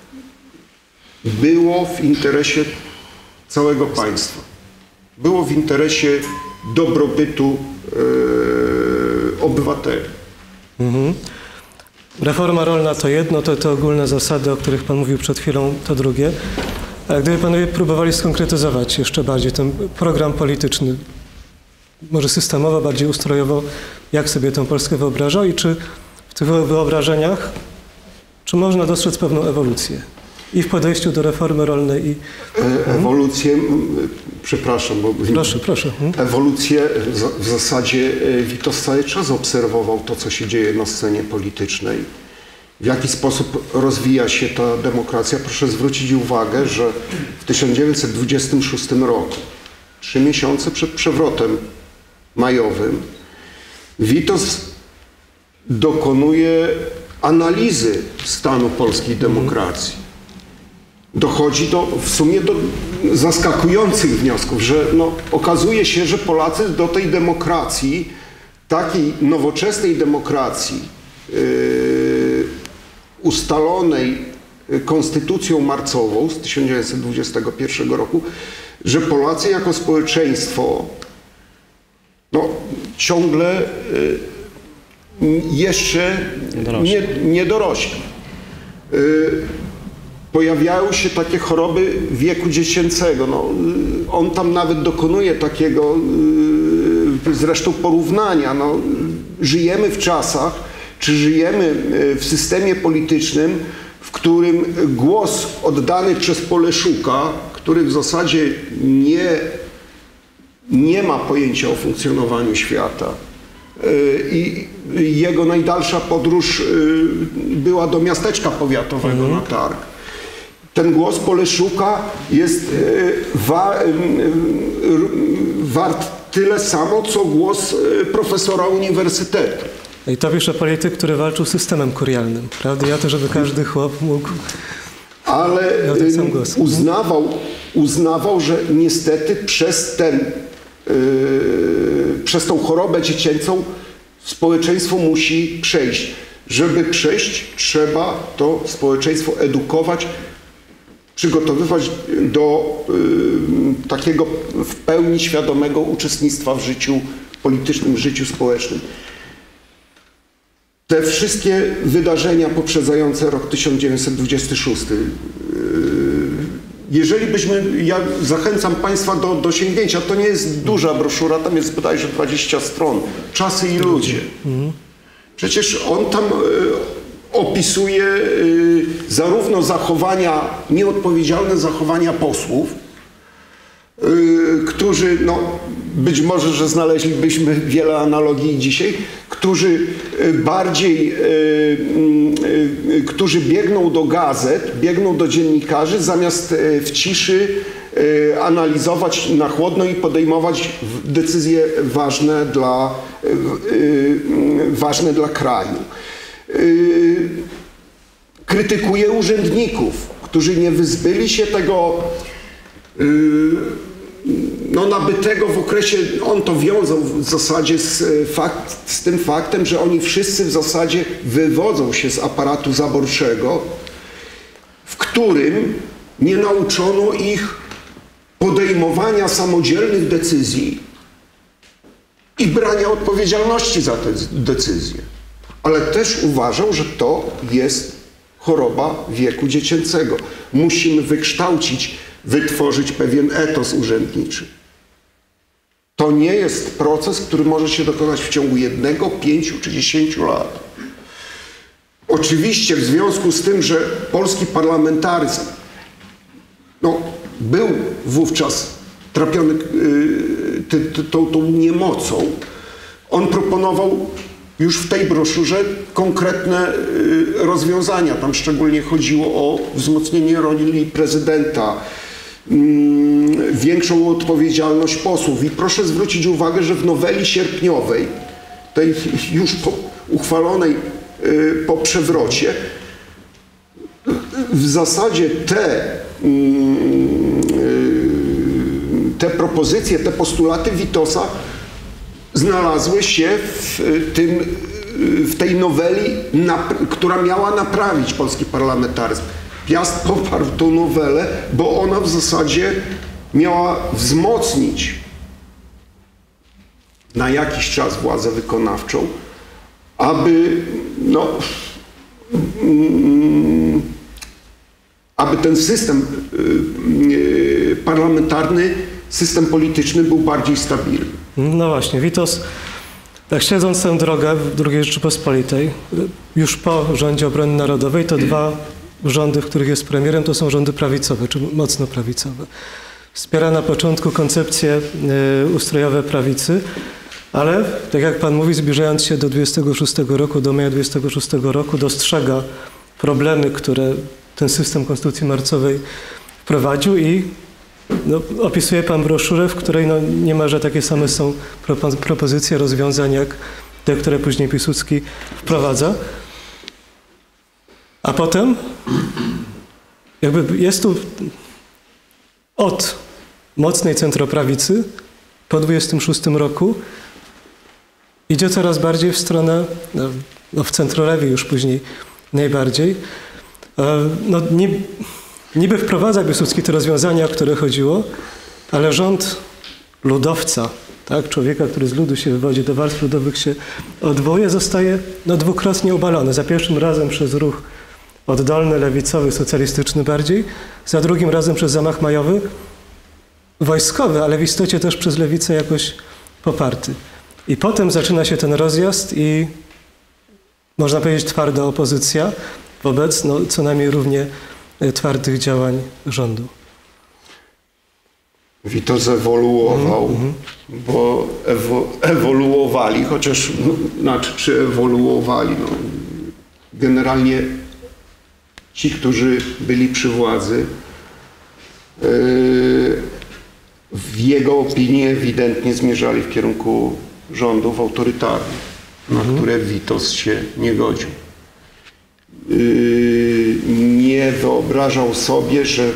było w interesie całego państwa. Było w interesie dobrobytu obywateli.
Mhm. Reforma rolna to jedno, to te ogólne zasady, o których Pan mówił przed chwilą, to drugie. A gdyby Panowie próbowali skonkretyzować jeszcze bardziej ten program polityczny, może systemowo, bardziej ustrojowo, jak sobie tę Polskę wyobrażał i czy w tych wyobrażeniach, czy można dostrzec pewną ewolucję i w podejściu do reformy rolnej i...
Ewolucję, przepraszam, bo...
Proszę.
Ewolucję w zasadzie Witos cały czas obserwował to, co się dzieje na scenie politycznej. W jaki sposób rozwija się ta demokracja. Proszę zwrócić uwagę, że w 1926 roku, 3 miesiące przed przewrotem majowym, Witos dokonuje analizy stanu polskiej demokracji. Dochodzi w sumie do zaskakujących wniosków, że no, okazuje się, że Polacy do tej demokracji, takiej nowoczesnej demokracji, ustalonej konstytucją marcową z 1921 roku, że Polacy jako społeczeństwo no, ciągle jeszcze nie dorośli. Pojawiają się takie choroby wieku dziecięcego. No, on tam nawet dokonuje takiego zresztą porównania. No, żyjemy w czasach, czy żyjemy w systemie politycznym, w którym głos oddany przez Poleszuka, który w zasadzie nie ma pojęcia o funkcjonowaniu świata, i jego najdalsza podróż była do miasteczka powiatowego na targ. Ten głos Poleszuka jest wart tyle samo, co głos profesora uniwersytetu.
I to pisze polityk, który walczył z systemem kurialnym, prawda? Ja to, żeby każdy chłop mógł...
Ale uznawał, że niestety przez tą chorobę dziecięcą społeczeństwo musi przejść. Żeby przejść, trzeba to społeczeństwo edukować przygotowywać do takiego w pełni świadomego uczestnictwa w życiu politycznym, w życiu społecznym. Te wszystkie wydarzenia poprzedzające rok 1926, ja zachęcam Państwa do sięgnięcia, to nie jest duża broszura, tam jest bodajże 20 stron, Czasy i ludzie. Przecież on tam opisuje zarówno nieodpowiedzialne zachowania posłów, którzy, być może, że znaleźlibyśmy wiele analogii dzisiaj, którzy biegną do gazet, biegną do dziennikarzy, zamiast w ciszy analizować na chłodno i podejmować decyzje ważne dla kraju. Krytykuje urzędników, którzy nie wyzbyli się tego nabytego w okresie, on to wiązał w zasadzie z tym faktem, że oni wszyscy w zasadzie wywodzą się z aparatu zaborczego, w którym nie nauczono ich podejmowania samodzielnych decyzji i brania odpowiedzialności za te decyzje. Ale też uważał, że to jest choroba wieku dziecięcego. Musimy wytworzyć pewien etos urzędniczy. To nie jest proces, który może się dokonać w ciągu 1, 5 czy 10 lat. Oczywiście w związku z tym, że polski parlamentaryzm był wówczas trapiony tą niemocą, on proponował już w tej broszurze konkretne rozwiązania. Tam szczególnie chodziło o wzmocnienie roli prezydenta, większą odpowiedzialność posłów. I proszę zwrócić uwagę, że w noweli sierpniowej, tej już uchwalonej po przewrocie, w zasadzie te propozycje, te postulaty Witosa znalazły się w tej noweli, która miała naprawić polski parlamentaryzm. Piast poparł tą nowelę, bo ona w zasadzie miała wzmocnić na jakiś czas władzę wykonawczą, aby ten system parlamentarny, system polityczny był bardziej stabilny.
No właśnie, Witos, tak śledząc tę drogę w II Rzeczypospolitej, już po rządzie obrony narodowej, to 2 rządy, w których jest premierem, to są rządy prawicowe, czy mocno prawicowe. Wspiera na początku koncepcje ustrojowe prawicy, ale tak jak Pan mówi, zbliżając się do 26 roku, do maja 26 roku, dostrzega problemy, które ten system konstytucji marcowej wprowadził i opisuje Pan broszurę, w której niemalże takie same są propozycje rozwiązań, jak te, które później Piłsudski wprowadza. A potem jest tu od mocnej centroprawicy po 26 roku idzie coraz bardziej w stronę, w centrolewie już później najbardziej. Niby wprowadza Piłsudski te rozwiązania, o które chodziło, ale rząd ludowca, tak, człowieka, który z ludu się wywodzi, do warstw ludowych się odwołuje, zostaje dwukrotnie obalony. Za pierwszym razem przez ruch oddolny, lewicowy, socjalistyczny bardziej, za drugim razem przez zamach majowy, wojskowy, ale w istocie też przez lewicę jakoś poparty. I potem zaczyna się ten rozjazd i można powiedzieć twarda opozycja wobec co najmniej równie twardych działań rządu.
Witos ewoluował, bo ewoluowali, chociaż czy ewoluowali. Generalnie ci, którzy byli przy władzy, w jego opinii ewidentnie zmierzali w kierunku rządów autorytarnych, na które Witos się nie godził. Nie wyobrażał sobie, że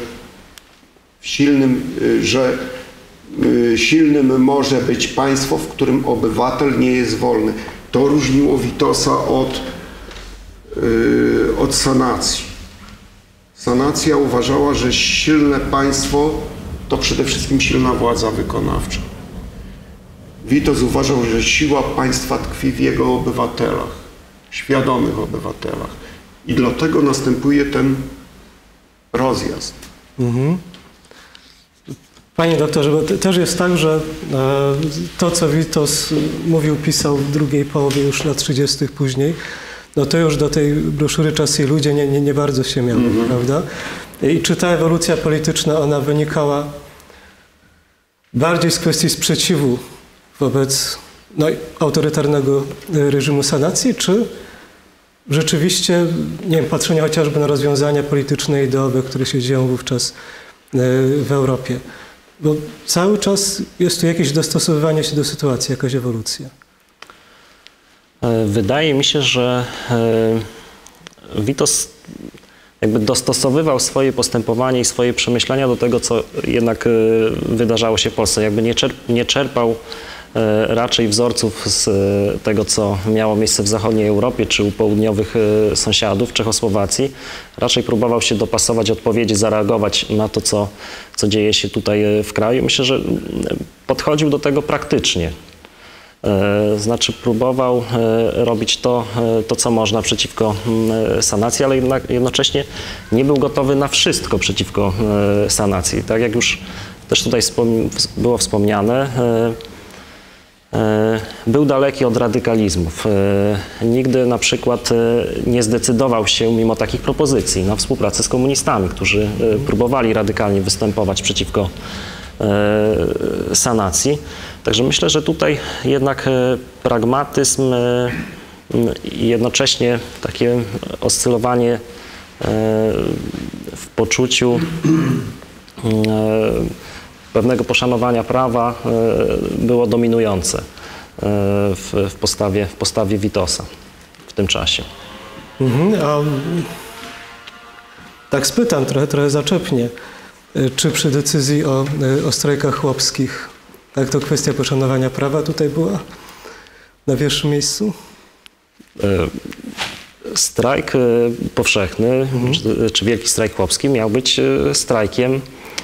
silnym może być państwo, w którym obywatel nie jest wolny. To różniło Witosa od sanacji. Sanacja uważała, że silne państwo to przede wszystkim silna władza wykonawcza. Witos uważał, że siła państwa tkwi w jego obywatelach, świadomych obywatelach. I dlatego następuje ten rozjazd.
Panie doktorze, bo też jest tak, że to, co Witos mówił, pisał w drugiej połowie już lat 30. później, no to już do tej broszury Czas i ludzie nie bardzo się miało, prawda? I czy ta ewolucja polityczna, ona wynikała bardziej z kwestii sprzeciwu wobec autorytarnego reżimu sanacji, czy rzeczywiście, nie wiem, patrzenia chociażby na rozwiązania polityczne i ideowe, które się dzieją wówczas w Europie? Bo cały czas jest tu jakieś dostosowywanie się do sytuacji, jakaś ewolucja.
Wydaje mi się, że Witos jakby dostosowywał swoje postępowanie i swoje przemyślenia do tego, co jednak wydarzało się w Polsce. Jakby nie czerpał raczej wzorców z tego, co miało miejsce w zachodniej Europie czy u południowych sąsiadów, Czechosłowacji. Raczej próbował się dopasować odpowiedzi, zareagować na to, co dzieje się tutaj w kraju. Myślę, że podchodził do tego praktycznie. Znaczy próbował robić to, co można przeciwko sanacji, ale jednocześnie nie był gotowy na wszystko przeciwko sanacji. Tak jak już też tutaj było wspomniane, był daleki od radykalizmów. Nigdy na przykład nie zdecydował się, mimo takich propozycji, na współpracę z komunistami, którzy próbowali radykalnie występować przeciwko sanacji. Także myślę, że tutaj jednak pragmatyzm i jednocześnie takie oscylowanie w poczuciu pewnego poszanowania prawa było dominujące w postawie Witosa w tym czasie.
A tak spytam trochę zaczepnie, czy przy decyzji o strajkach chłopskich, tak, to kwestia poszanowania prawa tutaj była na pierwszym miejscu?
Strajk powszechny, czy wielki strajk chłopski miał być strajkiem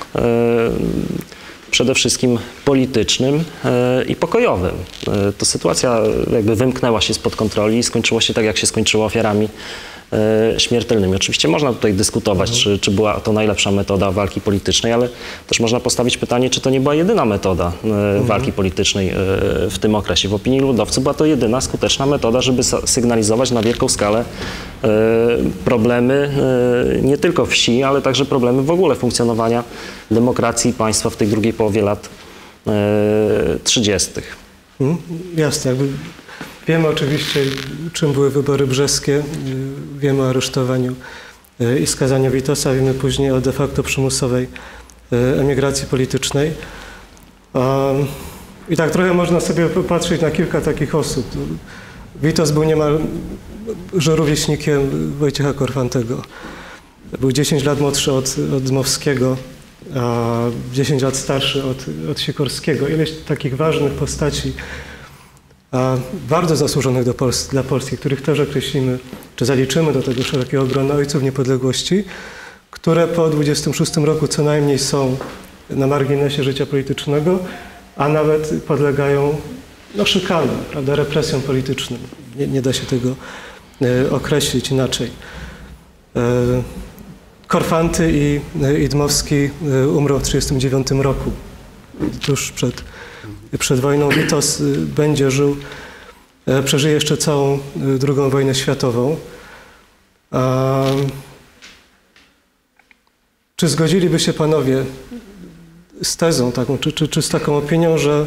przede wszystkim politycznym i pokojowym. To sytuacja jakby wymknęła się spod kontroli i skończyło się tak, jak się skończyło, ofiarami śmiertelnymi. Oczywiście można tutaj dyskutować, czy była to najlepsza metoda walki politycznej, ale też można postawić pytanie, czy to nie była jedyna metoda walki politycznej w tym okresie. W opinii ludowców była to jedyna skuteczna metoda, żeby sygnalizować na wielką skalę problemy nie tylko wsi, ale także problemy w ogóle funkcjonowania demokracji i państwa w tej drugiej połowie lat 30.
Jasne. Wiemy oczywiście, czym były wybory brzeskie, wiemy o aresztowaniu i skazaniu Witosa, wiemy później o de facto przymusowej emigracji politycznej. I tak trochę można sobie popatrzeć na kilka takich osób. Witos był niemal rówieśnikiem Wojciecha Korfantego. Był 10 lat młodszy od Dmowskiego, a 10 lat starszy od Sikorskiego. Ileś takich ważnych postaci, bardzo zasłużonych dla Polski, których też określimy, czy zaliczymy do tego szerokiego grona ojców niepodległości, które po 26 roku co najmniej są na marginesie życia politycznego, a nawet podlegają szykanom, prawda, represjom politycznym. Nie da się tego określić inaczej. Korfanty i Dmowski umrą w 1939 roku, tuż przed wojną. Witos będzie żył, przeżyje jeszcze całą II wojnę światową. Czy zgodziliby się panowie z tezą taką, czy z taką opinią, że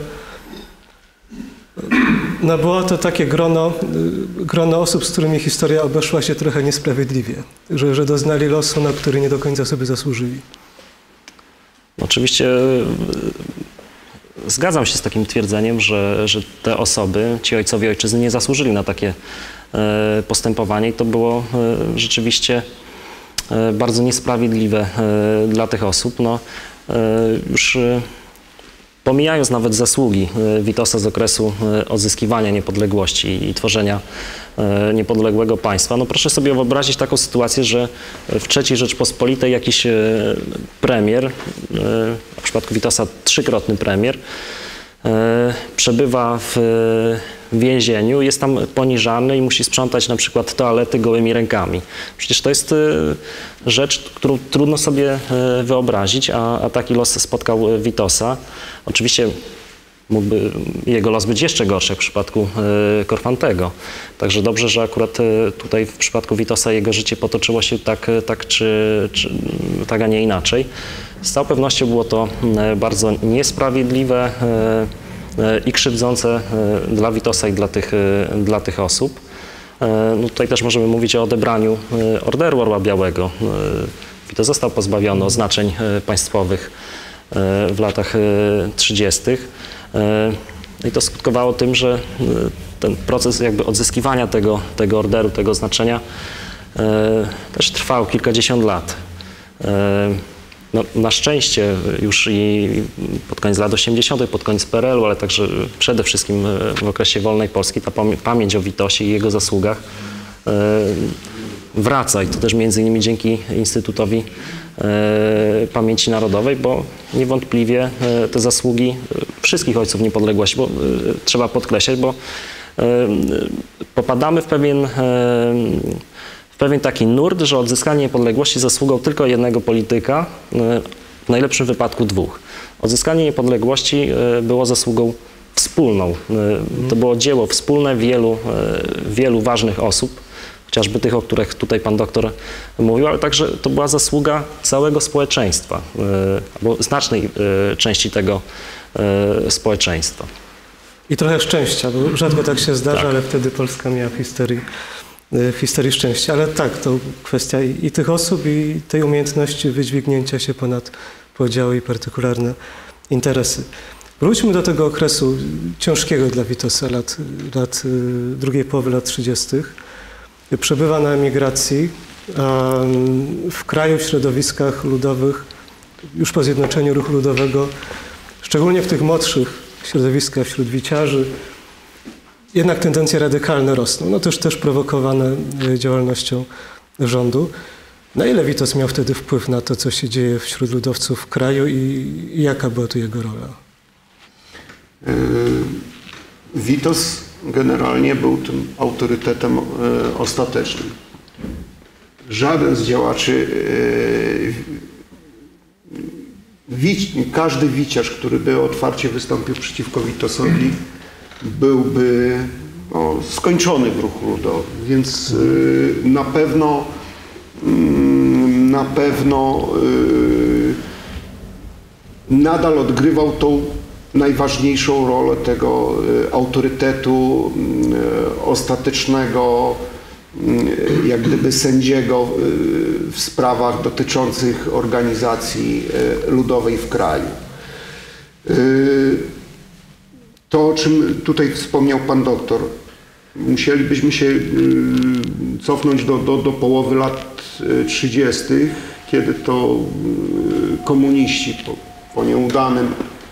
było to takie grono osób, z którymi historia obeszła się trochę niesprawiedliwie, że doznali losu, na który nie do końca sobie zasłużyli?
Oczywiście zgadzam się z takim twierdzeniem, że te osoby, ci ojcowie ojczyzny, nie zasłużyli na takie postępowanie i to było rzeczywiście bardzo niesprawiedliwe dla tych osób. Już pomijając nawet zasługi Witosa z okresu odzyskiwania niepodległości i tworzenia niepodległego państwa, no proszę sobie wyobrazić taką sytuację, że w III Rzeczpospolitej jakiś premier, w przypadku Witosa trzykrotny premier, przebywa w więzieniu, jest tam poniżany i musi sprzątać na przykład toalety gołymi rękami. Przecież to jest rzecz, którą trudno sobie wyobrazić, a taki los spotkał Witosa. Oczywiście mógłby jego los być jeszcze gorszy jak w przypadku Korfantego. Także dobrze, że akurat tutaj w przypadku Witosa jego życie potoczyło się tak a nie inaczej. Z całą pewnością było to bardzo niesprawiedliwe i krzywdzące dla Witosa i dla tych osób. No tutaj też możemy mówić o odebraniu Orderu Orła Białego. Witos został pozbawiony oznaczeń państwowych w latach 30. I to skutkowało tym, że ten proces jakby odzyskiwania tego orderu, tego oznaczenia też trwał kilkadziesiąt lat. No, na szczęście już i pod koniec lat 80., pod koniec PRL-u, ale także przede wszystkim w okresie wolnej Polski ta pamięć o Witosie i jego zasługach wraca i to też między innymi dzięki Instytutowi Pamięci Narodowej, bo niewątpliwie te zasługi wszystkich ojców niepodległości, bo trzeba podkreślać, bo popadamy w pewien taki nurt, że odzyskanie niepodległości zasługą tylko jednego polityka, w najlepszym wypadku dwóch. Odzyskanie niepodległości było zasługą wspólną. To było dzieło wspólne wielu ważnych osób, chociażby tych, o których tutaj pan doktor mówił, ale także to była zasługa całego społeczeństwa, albo znacznej części tego społeczeństwa.
I trochę szczęścia, bo rzadko tak się zdarza,
Tak.
ale wtedy Polska miała w historii szczęścia. Ale tak, to kwestia i tych osób, i tej umiejętności wydźwignięcia się ponad podziały i partykularne interesy. Wróćmy do tego okresu ciężkiego dla Witosa, drugiej połowy lat 30. Przebywa na emigracji, a w kraju, w środowiskach ludowych, już po zjednoczeniu ruchu ludowego, szczególnie w tych młodszych środowiskach wśród wiciarzy, jednak tendencje radykalne rosną, no też prowokowane działalnością rządu. Na ile Witos miał wtedy wpływ na to, co się dzieje wśród ludowców w kraju i jaka była tu jego rola?
Witos generalnie był tym autorytetem ostatecznym. Żaden z działaczy, każdy wiciarz, który by otwarcie wystąpił przeciwko Witosowi, byłby skończony w ruchu ludowym, więc na pewno nadal odgrywał tą najważniejszą rolę tego autorytetu ostatecznego, jak gdyby sędziego w sprawach dotyczących organizacji ludowej w kraju. To, o czym tutaj wspomniał pan doktor, musielibyśmy się cofnąć do połowy lat 30., kiedy to komuniści po nieudanym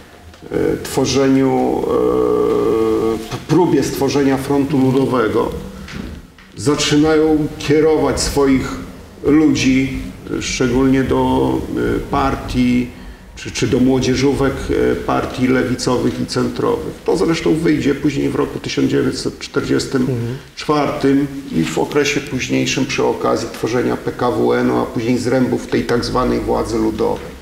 próbie stworzenia frontu ludowego zaczynają kierować swoich ludzi, szczególnie do partii czy do młodzieżówek partii lewicowych i centrowych. To zresztą wyjdzie później w roku 1944 i w okresie późniejszym przy okazji tworzenia PKWN-u, a później zrębów tej tak zwanej władzy ludowej.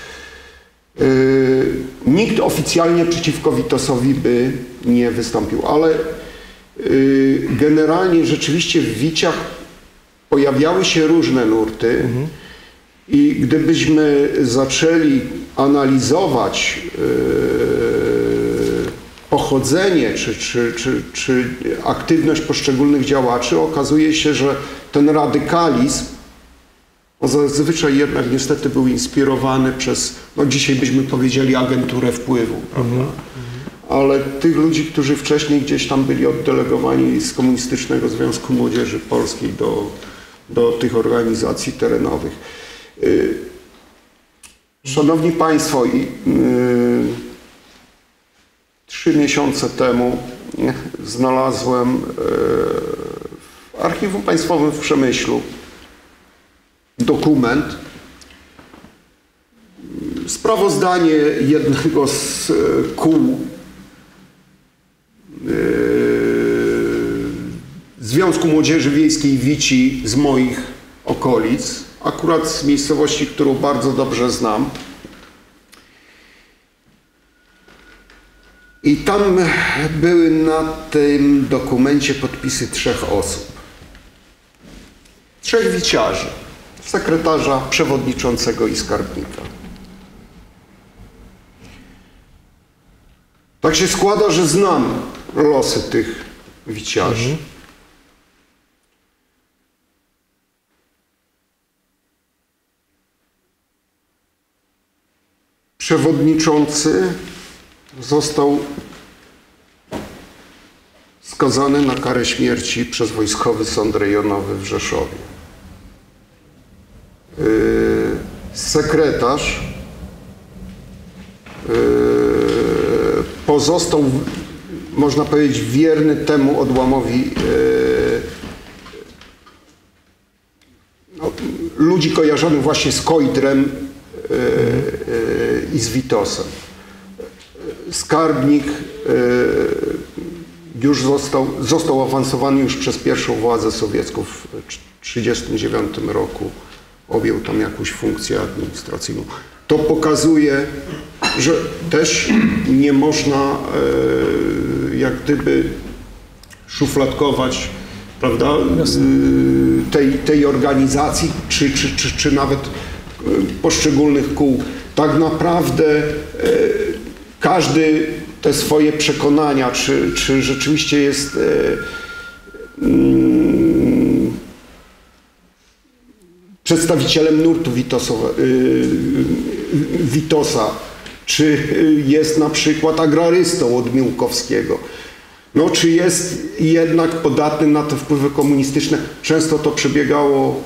Nikt oficjalnie przeciwko Witosowi by nie wystąpił, ale generalnie rzeczywiście w wiciach pojawiały się różne nurty i gdybyśmy zaczęli analizować pochodzenie czy aktywność poszczególnych działaczy, okazuje się, że ten radykalizm zazwyczaj jednak niestety był inspirowany przez, no dzisiaj byśmy powiedzieli, agenturę wpływu, prawda? Ale tych ludzi, którzy wcześniej gdzieś tam byli oddelegowani z Komunistycznego Związku Młodzieży Polskiej do tych organizacji terenowych. Szanowni Państwo, 3 miesiące temu znalazłem w Archiwum Państwowym w Przemyślu dokument, sprawozdanie jednego z kół Związku Młodzieży Wiejskiej Wici z moich okolic, akurat z miejscowości, którą bardzo dobrze znam. I tam były na tym dokumencie podpisy 3 osób. 3 wiciarzy. Sekretarza, przewodniczącego i skarbnika. Tak się składa, że znam losy tych wiciarzy. Przewodniczący został skazany na karę śmierci przez Wojskowy Sąd Rejonowy w Rzeszowie. Sekretarz pozostał, można powiedzieć, wierny temu odłamowi ludzi kojarzonych właśnie z Kojdrem i z Witosem. Skarbnik już został awansowany już przez pierwszą władzę sowiecką w 1939 roku. Objął tam jakąś funkcję administracyjną. To pokazuje, że też nie można jak gdyby szufladkować, prawda, tej organizacji, czy nawet poszczególnych kół. Tak naprawdę każdy te swoje przekonania, czy rzeczywiście jest przedstawicielem nurtu Witosa, czy jest na przykład agrarystą od Miłkowskiego, no, czy jest jednak podatny na te wpływy komunistyczne. Często to przebiegało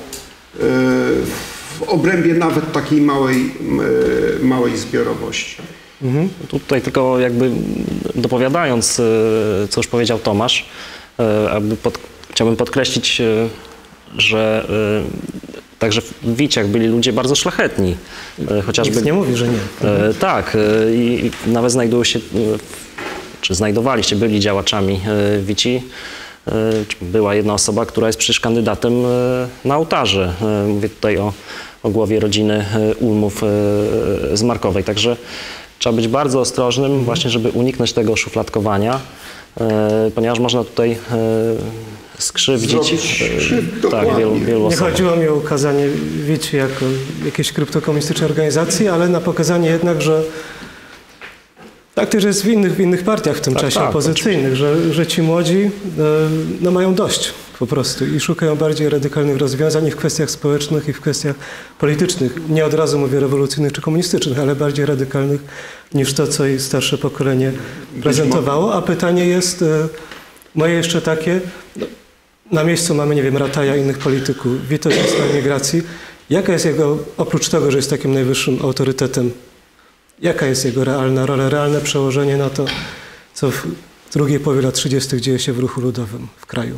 w obrębie nawet takiej małej zbiorowości.
Tutaj tylko jakby dopowiadając, co już powiedział Tomasz, chciałbym podkreślić, że także w Wiciach byli ludzie bardzo szlachetni. Chociażby,
Nikt nie mówi, że nie.
Tak, i nawet znajdują się, czy znajdowali się, byli działaczami Wici. Była jedna osoba, która jest przecież kandydatem na ołtarze. Mówię tutaj o głowie rodziny Ulmów z Markowej. Także trzeba być bardzo ostrożnym właśnie, żeby uniknąć tego szufladkowania, ponieważ można tutaj skrzywdzić tak, wielu
Nie
osobom.
chodziło mi o ukazanie Wici jako jakiejś kryptokomunistycznej organizacji, ale na pokazanie jednak, że tak też jest w innych partiach w tym czasie opozycyjnych, że ci młodzi no, mają dość po prostu i szukają bardziej radykalnych rozwiązań i w kwestiach społecznych i w kwestiach politycznych. Nie od razu mówię rewolucyjnych czy komunistycznych, ale bardziej radykalnych niż to, co i starsze pokolenie prezentowało. A pytanie jest moje jeszcze takie, no, na miejscu mamy, nie wiem, Rataja, innych polityków, Witos jest na emigracji. Jaka jest jego, oprócz tego, że jest takim najwyższym autorytetem, jaka jest jego realna rola, realne przełożenie na to, co w drugiej połowie lat 30. dzieje się w ruchu ludowym w kraju?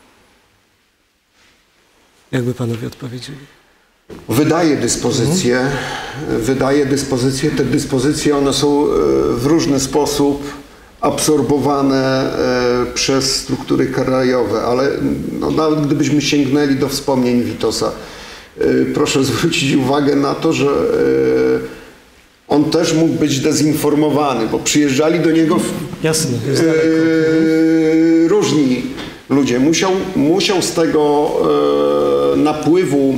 Jakby panowie odpowiedzieli?
Wydaje dyspozycje. Te dyspozycje, one są w różny sposób absorbowane przez struktury krajowe, ale no, nawet gdybyśmy sięgnęli do wspomnień Witosa, proszę zwrócić uwagę na to, że on też mógł być dezinformowany, bo przyjeżdżali do niego
Jasne,
różni ludzie. Musiał z tego napływu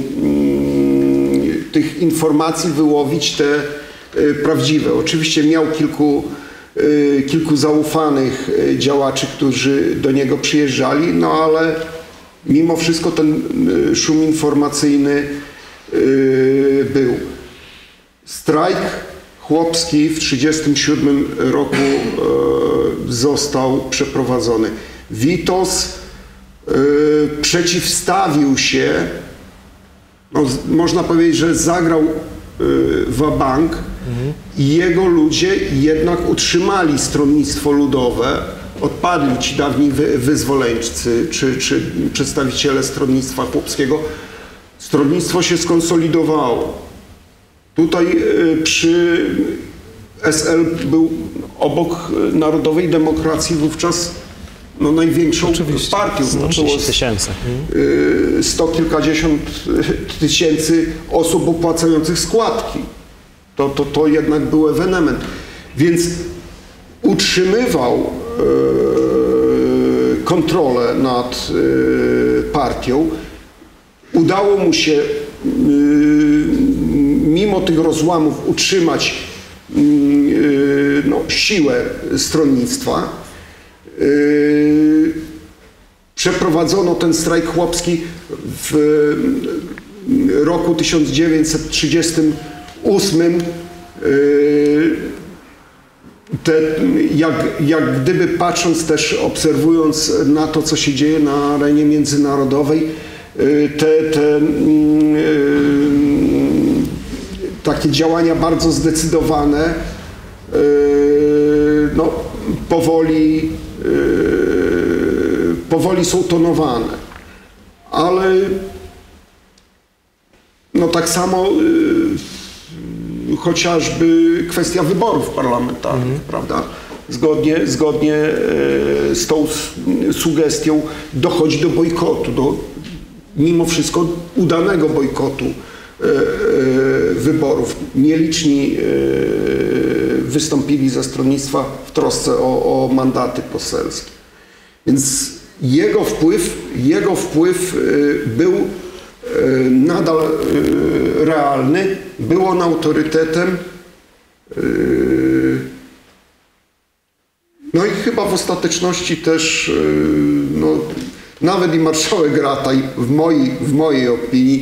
tych informacji wyłowić te prawdziwe. Oczywiście miał kilku zaufanych działaczy, którzy do niego przyjeżdżali, no ale mimo wszystko ten szum informacyjny był. Strajk chłopski w 1937 roku został przeprowadzony. Witos przeciwstawił się, no, można powiedzieć, że zagrał va-bank I jego ludzie jednak utrzymali stronnictwo ludowe, odpadli ci dawni wyzwoleńcy czy przedstawiciele stronnictwa chłopskiego. Stronnictwo się skonsolidowało. Tutaj przy SL był obok Narodowej Demokracji wówczas największą partią.
No, 30 000.
100 kilkadziesiąt tysięcy osób opłacających składki. To jednak był ewenement. Więc utrzymywał kontrolę nad partią. Udało mu się mimo tych rozłamów utrzymać siłę stronnictwa. Przeprowadzono ten strajk chłopski w roku 1938. Jak gdyby patrząc też, obserwując na to, co się dzieje na arenie międzynarodowej, takie działania bardzo zdecydowane powoli są tonowane. Ale tak samo chociażby kwestia wyborów parlamentarnych, prawda? Zgodnie z tą sugestią dochodzi do bojkotu, mimo wszystko udanego bojkotu wyborów. Nieliczni wystąpili ze stronnictwa w trosce o mandaty poselskie. Więc jego wpływ był nadal realny, był on autorytetem. I chyba w ostateczności też nawet i marszałek Rataj w mojej opinii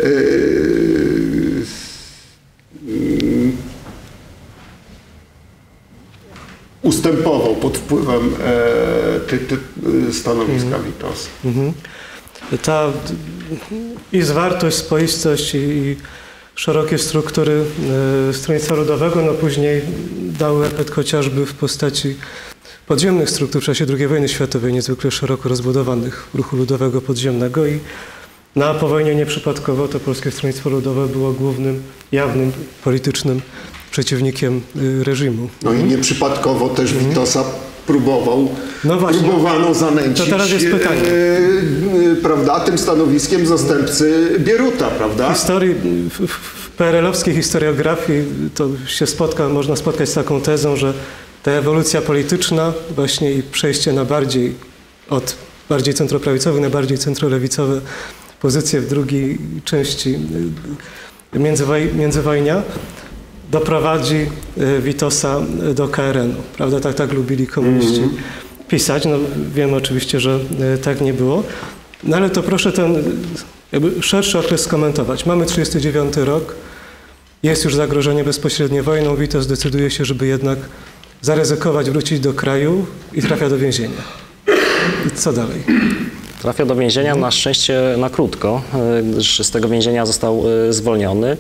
ustępował pod wpływem stanowiska Witosa.
Ta i zwartość, spoistość i szerokie struktury Stronnictwa Ludowego później dały efekt chociażby w postaci podziemnych struktur w czasie II wojny światowej, niezwykle szeroko rozbudowanych ruchu ludowego podziemnego i po wojnie nieprzypadkowo to Polskie Stronnictwo Ludowe było głównym, jawnym, politycznym przeciwnikiem reżimu.
I nieprzypadkowo też Witosa próbowano zanęcić,
to teraz jest pytanie.
Prawda, tym stanowiskiem zastępcy Bieruta, prawda?
W PRL-owskiej historiografii to się można spotkać z taką tezą, że ta ewolucja polityczna właśnie i przejście od bardziej centroprawicowych na bardziej centrolewicowe pozycje w drugiej części międzywojnia doprowadzi Witosa do KRN-u, prawda? Tak lubili komuniści pisać. Wiemy oczywiście, że tak nie było. Ale to proszę ten szerszy okres skomentować. Mamy 1939 rok, jest już zagrożenie bezpośrednie wojną. Witos decyduje się, żeby jednak zaryzykować, wrócić do kraju i trafia do więzienia. I co dalej?
Trafia do więzienia na szczęście na krótko, gdyż z tego więzienia został zwolniony.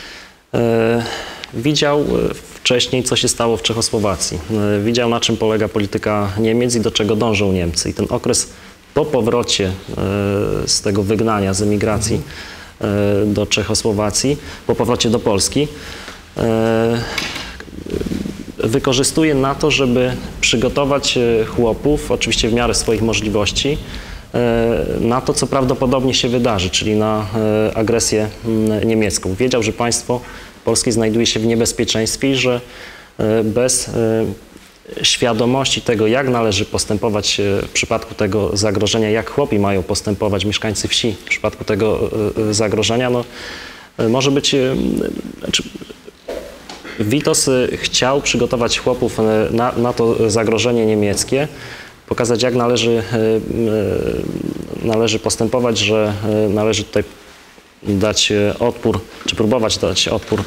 Widział wcześniej, co się stało w Czechosłowacji. Widział, na czym polega polityka Niemiec i do czego dążą Niemcy. I ten okres po powrocie z tego wygnania, z emigracji do Czechosłowacji, po powrocie do Polski, wykorzystuje na to, żeby przygotować chłopów, oczywiście w miarę swoich możliwości, na to, co prawdopodobnie się wydarzy, czyli na agresję niemiecką. Wiedział, że państwo polskie znajduje się w niebezpieczeństwie i że bez świadomości tego, jak należy postępować w przypadku tego zagrożenia, jak chłopi mają postępować, mieszkańcy wsi w przypadku tego zagrożenia, może być... Witos chciał przygotować chłopów na to zagrożenie niemieckie, pokazać, jak należy postępować, że należy tutaj dać odpór, czy próbować dać odpór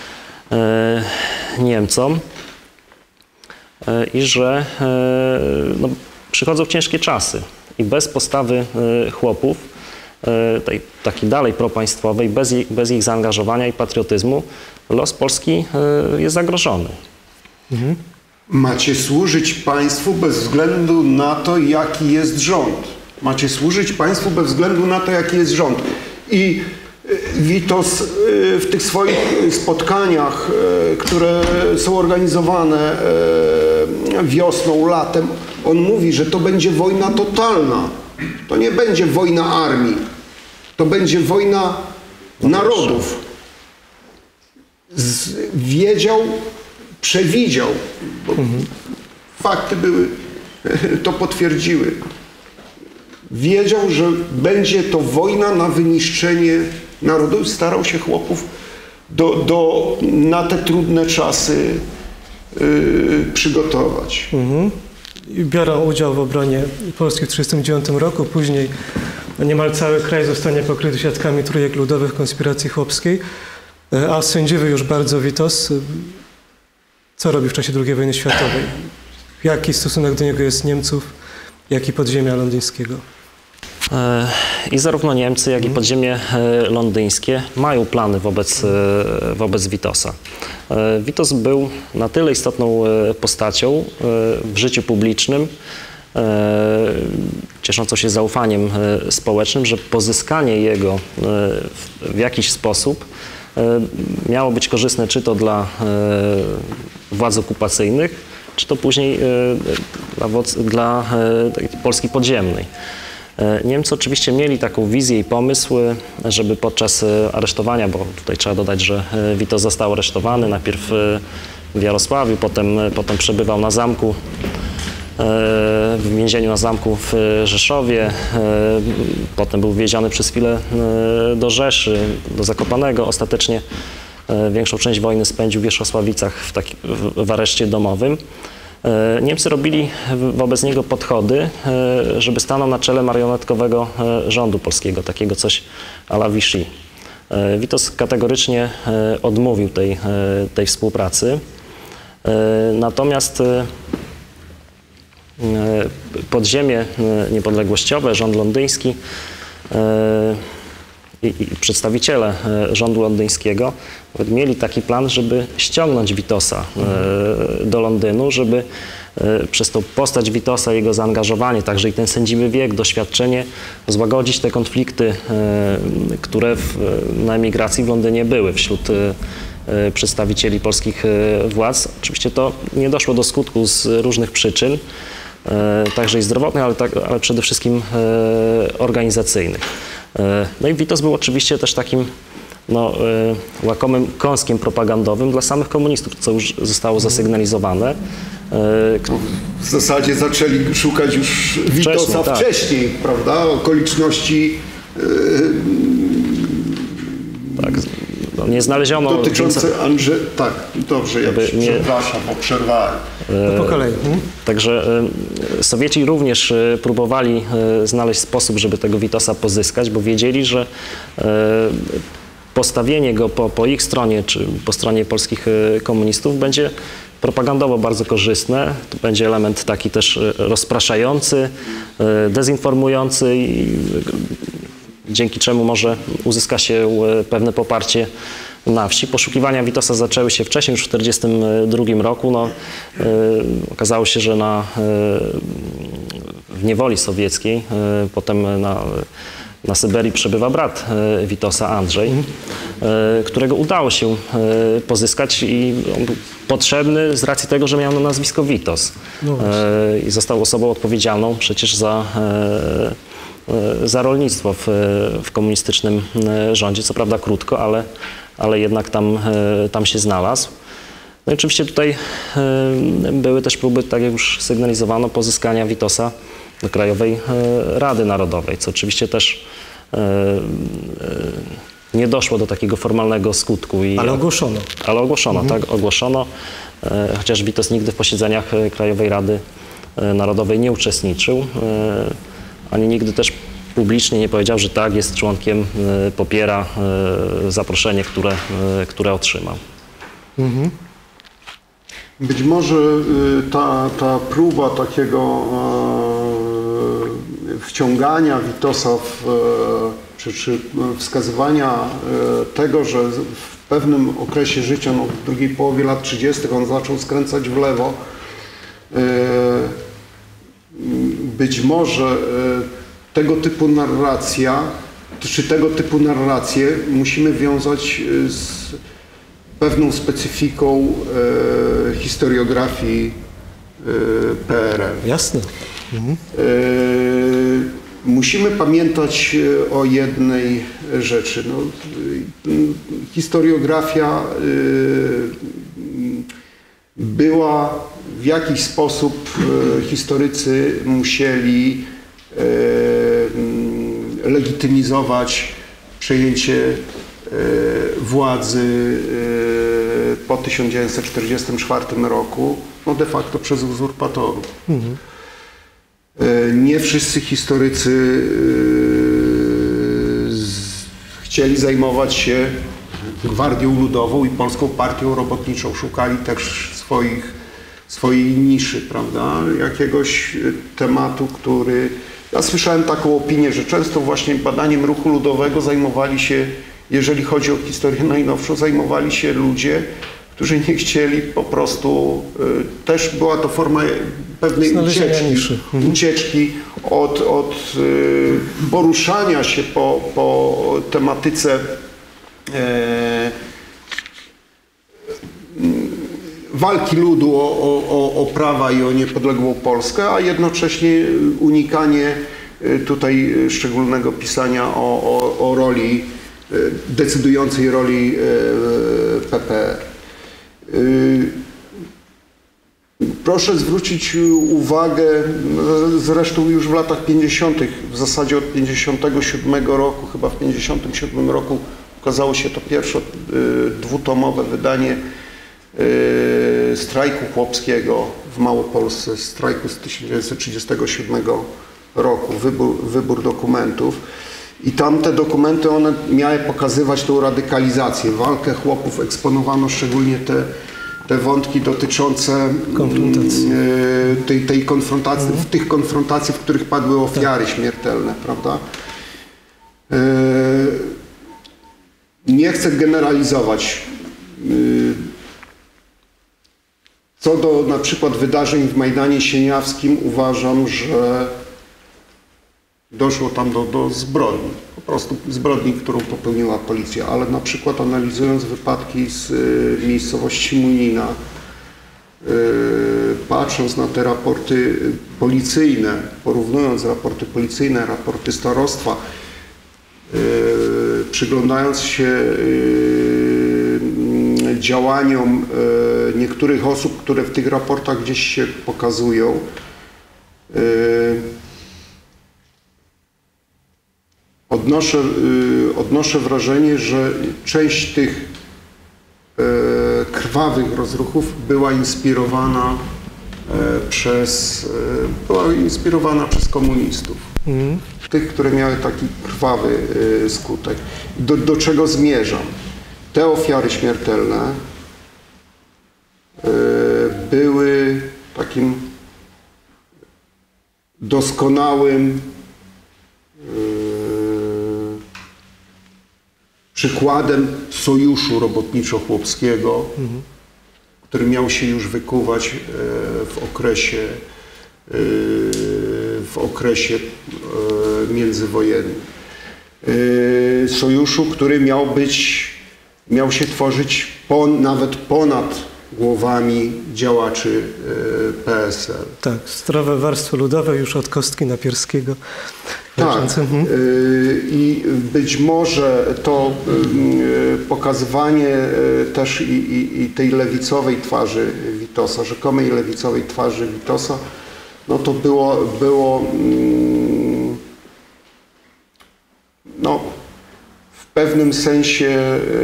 Niemcom i że przychodzą ciężkie czasy i bez postawy chłopów takiej dalej propaństwowej, bez ich zaangażowania i patriotyzmu, los Polski jest zagrożony.
Macie służyć państwu bez względu na to, jaki jest rząd. Macie służyć państwu bez względu na to, jaki jest rząd. I Witos w tych swoich spotkaniach, które są organizowane wiosną, latem, on mówi, że to będzie wojna totalna. To nie będzie wojna armii. To będzie wojna narodów. Wiedział, przewidział, bo fakty były, to potwierdziły. Wiedział, że będzie to wojna na wyniszczenie narodu i starał się chłopów na te trudne czasy przygotować.
Biorą udział w obronie Polski w 1939 roku. Później niemal cały kraj zostanie pokryty świadkami trójek ludowych konspiracji chłopskiej. A sędziwy już bardzo Witos, co robi w czasie II wojny światowej? Jaki stosunek do niego jest Niemców, jak i podziemia londyńskiego?
I zarówno Niemcy, jak i podziemie londyńskie mają plany wobec Witosa. Witos był na tyle istotną postacią w życiu publicznym, cieszącą się zaufaniem społecznym, że pozyskanie jego w jakiś sposób miało być korzystne czy to dla władz okupacyjnych, czy to później dla Polski podziemnej. Niemcy oczywiście mieli taką wizję i pomysł, żeby podczas aresztowania, bo tutaj trzeba dodać, że Witos został aresztowany najpierw w Jarosławiu, potem przebywał na zamku, w więzieniu na zamku w Rzeszowie, potem był wieziony przez chwilę do Rzeszy, do Zakopanego. Ostatecznie większą część wojny spędził w Wierzchosławicach w areszcie domowym. Niemcy robili wobec niego podchody, żeby stanął na czele marionetkowego rządu polskiego, takiego coś à la Vichy. Witos kategorycznie odmówił tej współpracy. Natomiast podziemie niepodległościowe, rząd londyński i przedstawiciele rządu londyńskiego mieli taki plan, żeby ściągnąć Witosa do Londynu, żeby przez tą postać Witosa, jego zaangażowanie, także i ten sędziwy wiek, doświadczenie, złagodzić te konflikty, które na emigracji w Londynie były wśród przedstawicieli polskich władz. Oczywiście to nie doszło do skutku z różnych przyczyn, także i zdrowotnych, ale przede wszystkim organizacyjnych. No i Witos był oczywiście też takim łakomym kąskiem propagandowym dla samych komunistów, co już zostało zasygnalizowane.
W zasadzie zaczęli szukać już Witosa wcześniej, prawda? Okoliczności
tak, nie znaleziono
dotyczące tak, dobrze, przepraszam, bo przerwałem.
Po kolei.
Także Sowieci również próbowali znaleźć sposób, żeby tego Witosa pozyskać, bo wiedzieli, że postawienie go po ich stronie, czy po stronie polskich komunistów będzie propagandowo bardzo korzystne. To będzie element taki też rozpraszający, dezinformujący i dzięki czemu może uzyska się pewne poparcie na wsi. Poszukiwania Witosa zaczęły się wcześniej, już w 1942 roku. Okazało się, że w niewoli sowieckiej, potem na Syberii przebywa brat Witosa, Andrzej, którego udało się pozyskać i on był potrzebny z racji tego, że miał na nazwisko Witos. I został osobą odpowiedzialną przecież za rolnictwo w komunistycznym rządzie. Co prawda krótko, ale jednak tam się znalazł. No i oczywiście tutaj były też próby, tak jak już sygnalizowano, pozyskania Witosa do Krajowej Rady Narodowej, co oczywiście też nie doszło do takiego formalnego skutku.
Ale ogłoszono.
Ale ogłoszono, tak, ogłoszono, chociaż Witos nigdy w posiedzeniach Krajowej Rady Narodowej nie uczestniczył, ani nigdy też publicznie nie powiedział, że tak, jest członkiem, popiera zaproszenie, które otrzymał.
Być może ta próba takiego wciągania Witosa czy wskazywania tego, że w pewnym okresie życia, no w drugiej połowie lat 30. on zaczął skręcać w lewo. Być może tego typu narracja, czy tego typu narracje musimy wiązać z pewną specyfiką historiografii PRL.
Jasne.
Musimy pamiętać o jednej rzeczy. No, historiografia była w jakiś sposób, historycy musieli legitymizować przejęcie władzy po 1944 roku, no de facto przez uzurpatorów. Nie wszyscy historycy chcieli zajmować się Gwardią Ludową i Polską Partią Robotniczą. Szukali też swojej niszy, prawda? Jakiegoś tematu, który... Ja słyszałem taką opinię, że często właśnie badaniem ruchu ludowego zajmowali się, jeżeli chodzi o historię najnowszą, zajmowali się ludzie, którzy nie chcieli po prostu, też była to forma pewnej ucieczki od poruszania się po tematyce walki ludu o prawa i o niepodległą Polskę, a jednocześnie unikanie tutaj szczególnego pisania o roli, decydującej roli PPR. Proszę zwrócić uwagę, zresztą już w latach 50., w zasadzie od 57 roku, chyba w 57 roku ukazało się to pierwsze dwutomowe wydanie strajku chłopskiego w Małopolsce, strajku z 1937 roku, wybór dokumentów. I tamte dokumenty, one miały pokazywać tą radykalizację, walkę chłopów, eksponowano szczególnie te wątki dotyczące tej konfrontacji, tych konfrontacji, w których padły ofiary śmiertelne, prawda? Nie chcę generalizować. Co do na przykład wydarzeń w Majdanie Sieniawskim, uważam, że doszło tam do zbrodni, po prostu zbrodni, którą popełniła policja, ale na przykład analizując wypadki z miejscowości Munina, patrząc na te raporty policyjne, porównując raporty policyjne, raporty starostwa, przyglądając się działaniom niektórych osób, które w tych raportach gdzieś się pokazują, odnoszę wrażenie, że część tych krwawych rozruchów była inspirowana przez komunistów. Tych, które miały taki krwawy skutek. Do czego zmierzam? Te ofiary śmiertelne były takim doskonałym przykładem sojuszu robotniczo-chłopskiego, który miał się już wykuwać w okresie międzywojennym. Sojuszu, który miał się tworzyć nawet ponad głowami działaczy PSL.
Tak, zdrowe warstwy ludowe już od Kostki Napierskiego.
Tak. I być może to pokazywanie też i tej lewicowej twarzy Witosa, rzekomej lewicowej twarzy Witosa, no to było no, w pewnym sensie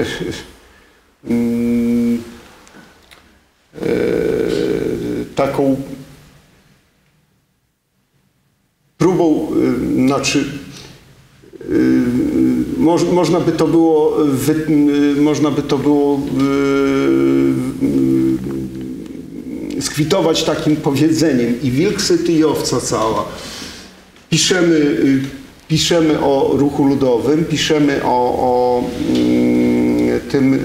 taką próbą, można by to było skwitować takim powiedzeniem: i wilk syty i owca cała. Piszemy piszemy o ruchu ludowym, piszemy o tym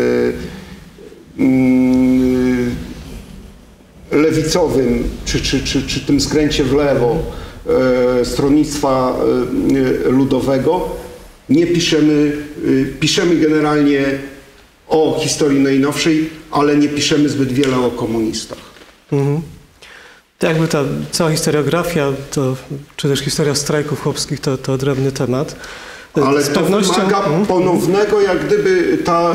lewicowym, czy tym skręcie w lewo stronnictwa ludowego. Nie piszemy generalnie o historii najnowszej, ale nie piszemy zbyt wiele o komunistach.
Mhm. To jakby ta cała historiografia, czy też historia strajków chłopskich to odrębny temat.
Ale to wymaga ponownego, jak gdyby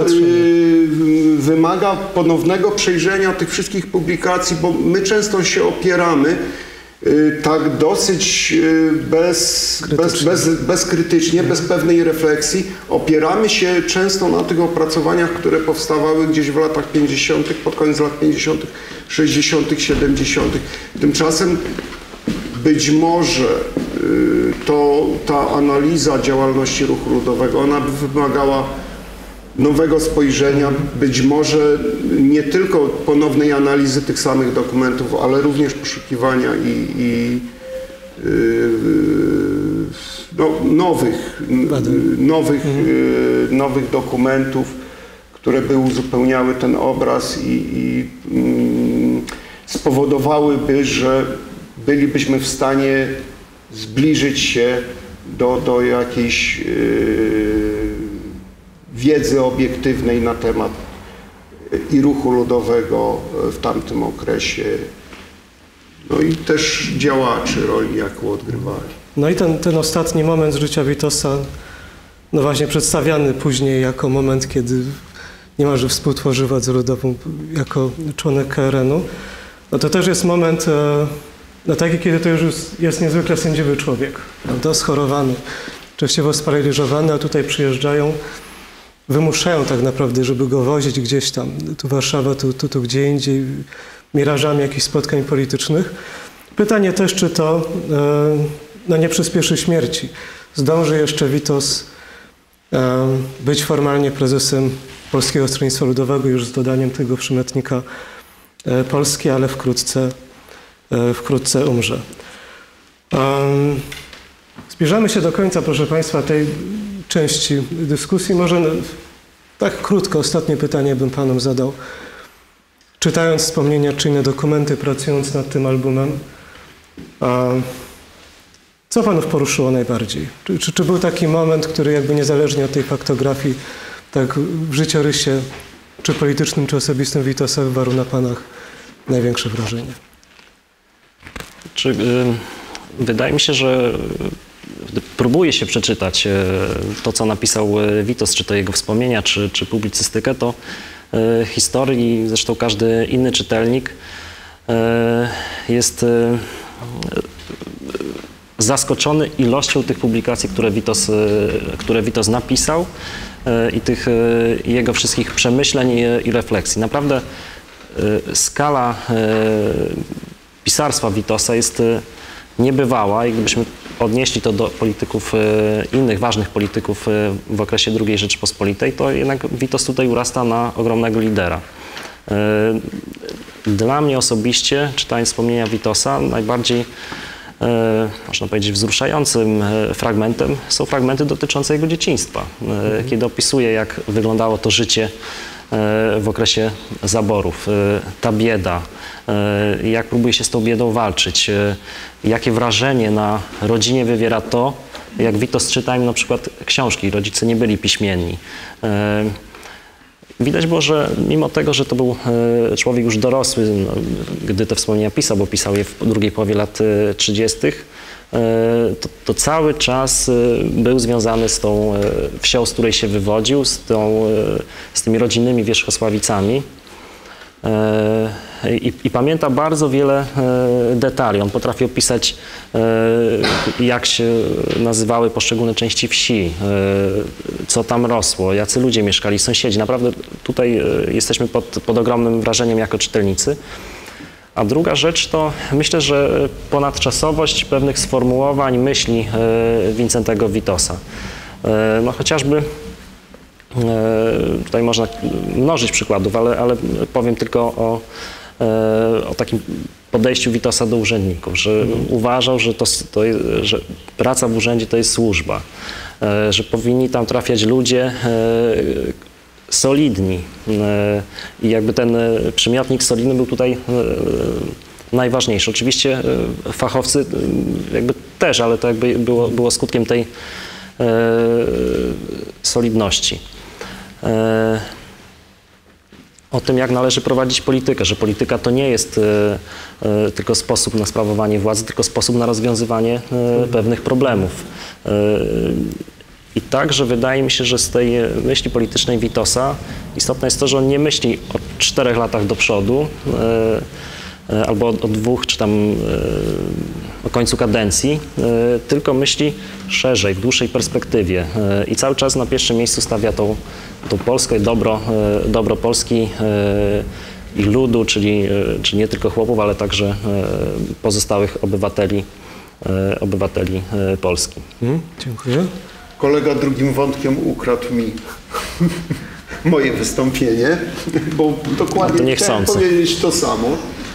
wymaga ponownego przejrzenia tych wszystkich publikacji, bo my często się opieramy tak dosyć bezkrytycznie, bez pewnej refleksji. Opieramy się często na tych opracowaniach, które powstawały gdzieś w latach 50., pod koniec lat 50., 60., 70. Tymczasem być może ta analiza działalności ruchu ludowego, ona by wymagała nowego spojrzenia, być może nie tylko ponownej analizy tych samych dokumentów, ale również poszukiwania nowych dokumentów, które by uzupełniały ten obraz i spowodowałyby, że bylibyśmy w stanie zbliżyć się do jakiejś wiedzy obiektywnej na temat i ruchu ludowego w tamtym okresie, no i też działaczy, roli jaką odgrywali.
No i ten ostatni moment z życia Witosa, no właśnie przedstawiany później jako moment, kiedy niemalże współtworzył władzę ludową jako członek KRN-u, no to też jest moment no taki, kiedy to już jest niezwykle sędziwy człowiek, prawda, schorowany, częściowo sparaliżowany, a tutaj przyjeżdżają, wymuszają tak naprawdę, żeby go wozić gdzieś tam, tu Warszawa, tu gdzie indziej, mirażami jakichś spotkań politycznych. Pytanie też, czy to no nie przyspieszy śmierci. Zdąży jeszcze Witos być formalnie prezesem Polskiego Stronnictwa Ludowego, już z dodaniem tego przymiotnika Polski, ale wkrótce umrze. Zbliżamy się do końca, proszę Państwa, tej części dyskusji. Może tak krótko, ostatnie pytanie bym Panom zadał. Czytając wspomnienia czy inne dokumenty, pracując nad tym albumem, co Panów poruszyło najbardziej? Czy był taki moment, który jakby niezależnie od tej faktografii, tak w życiorysie, czy politycznym, czy osobistym Witosa wywarł na Panach największe wrażenie?
Wydaje mi się, że gdy próbuje się przeczytać to, co napisał Witos, czy to jego wspomnienia, czy publicystykę, to historii, zresztą każdy inny czytelnik jest zaskoczony ilością tych publikacji, które Witos napisał i tych jego wszystkich przemyśleń i refleksji. Naprawdę skala pisarstwa Witosa jest niebywała i gdybyśmy odnieśli to do polityków, innych ważnych polityków w okresie II Rzeczypospolitej, to jednak Witos tutaj urasta na ogromnego lidera. Dla mnie osobiście, czytając wspomnienia Witosa, najbardziej, można powiedzieć, wzruszającym fragmentem są fragmenty dotyczące jego dzieciństwa, kiedy opisuje, jak wyglądało to życie w okresie zaborów, ta bieda, jak próbuje się z tą biedą walczyć, jakie wrażenie na rodzinie wywiera to, jak Witos czyta im na przykład książki, rodzice nie byli piśmienni. Widać było, że mimo tego, że to był człowiek już dorosły, no, gdy te wspomnienia pisał, bo pisał je w drugiej połowie lat 30., to cały czas był związany z tą wsią, z której się wywodził, z tymi rodzinnymi Wierzchosławicami. I pamięta bardzo wiele detali. On potrafi opisać, jak się nazywały poszczególne części wsi, co tam rosło, jacy ludzie mieszkali, sąsiedzi. Naprawdę tutaj jesteśmy pod ogromnym wrażeniem jako czytelnicy. A druga rzecz to myślę, że ponadczasowość pewnych sformułowań, myśli Wincentego Witosa. No chociażby tutaj można mnożyć przykładów, ale powiem tylko o takim podejściu Witosa do urzędników, że uważał, że, że praca w urzędzie to jest służba, że powinni tam trafiać ludzie solidni i jakby ten przymiotnik solidny był tutaj najważniejszy. Oczywiście fachowcy jakby też, ale to jakby było skutkiem tej solidności. O tym, jak należy prowadzić politykę, że polityka to nie jest tylko sposób na sprawowanie władzy, tylko sposób na rozwiązywanie pewnych problemów. I także wydaje mi się, że z tej myśli politycznej Witosa istotne jest to, że on nie myśli o 4 latach do przodu, albo o 2, czy tam o końcu kadencji, tylko myśli szerzej, w dłuższej perspektywie i cały czas na pierwszym miejscu stawia tą Polskę, dobro Polski i ludu, czyli nie tylko chłopów, ale także pozostałych obywateli Polski.
Dziękuję.
Kolega drugim wątkiem ukradł mi moje wystąpienie, bo dokładnie chciałem powiedzieć to samo.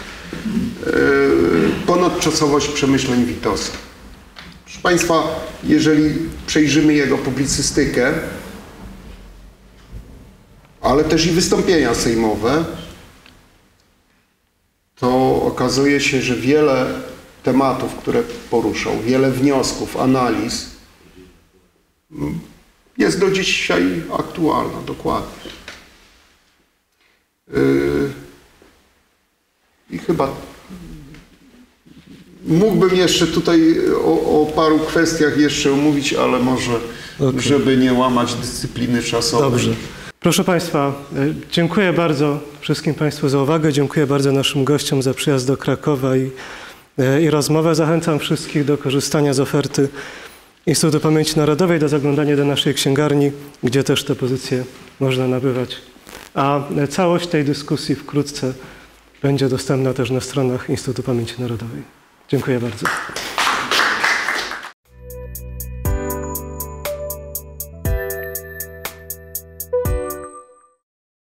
Ponadczasowość przemyśleń Witosa. Proszę Państwa, jeżeli przejrzymy jego publicystykę, ale też i wystąpienia sejmowe, to okazuje się, że wiele tematów, które poruszał, wiele wniosków, analiz jest do dzisiaj aktualna, dokładnie. I chyba mógłbym jeszcze tutaj o paru kwestiach jeszcze omówić, ale może, żeby nie łamać dyscypliny czasowej.
Dobrze. Proszę Państwa, dziękuję bardzo wszystkim Państwu za uwagę, dziękuję bardzo naszym gościom za przyjazd do Krakowa i rozmowę. Zachęcam wszystkich do korzystania z oferty Instytutu Pamięci Narodowej, do zaglądania do naszej księgarni, gdzie też te pozycje można nabywać. A całość tej dyskusji wkrótce będzie dostępna też na stronach Instytutu Pamięci Narodowej. Dziękuję bardzo.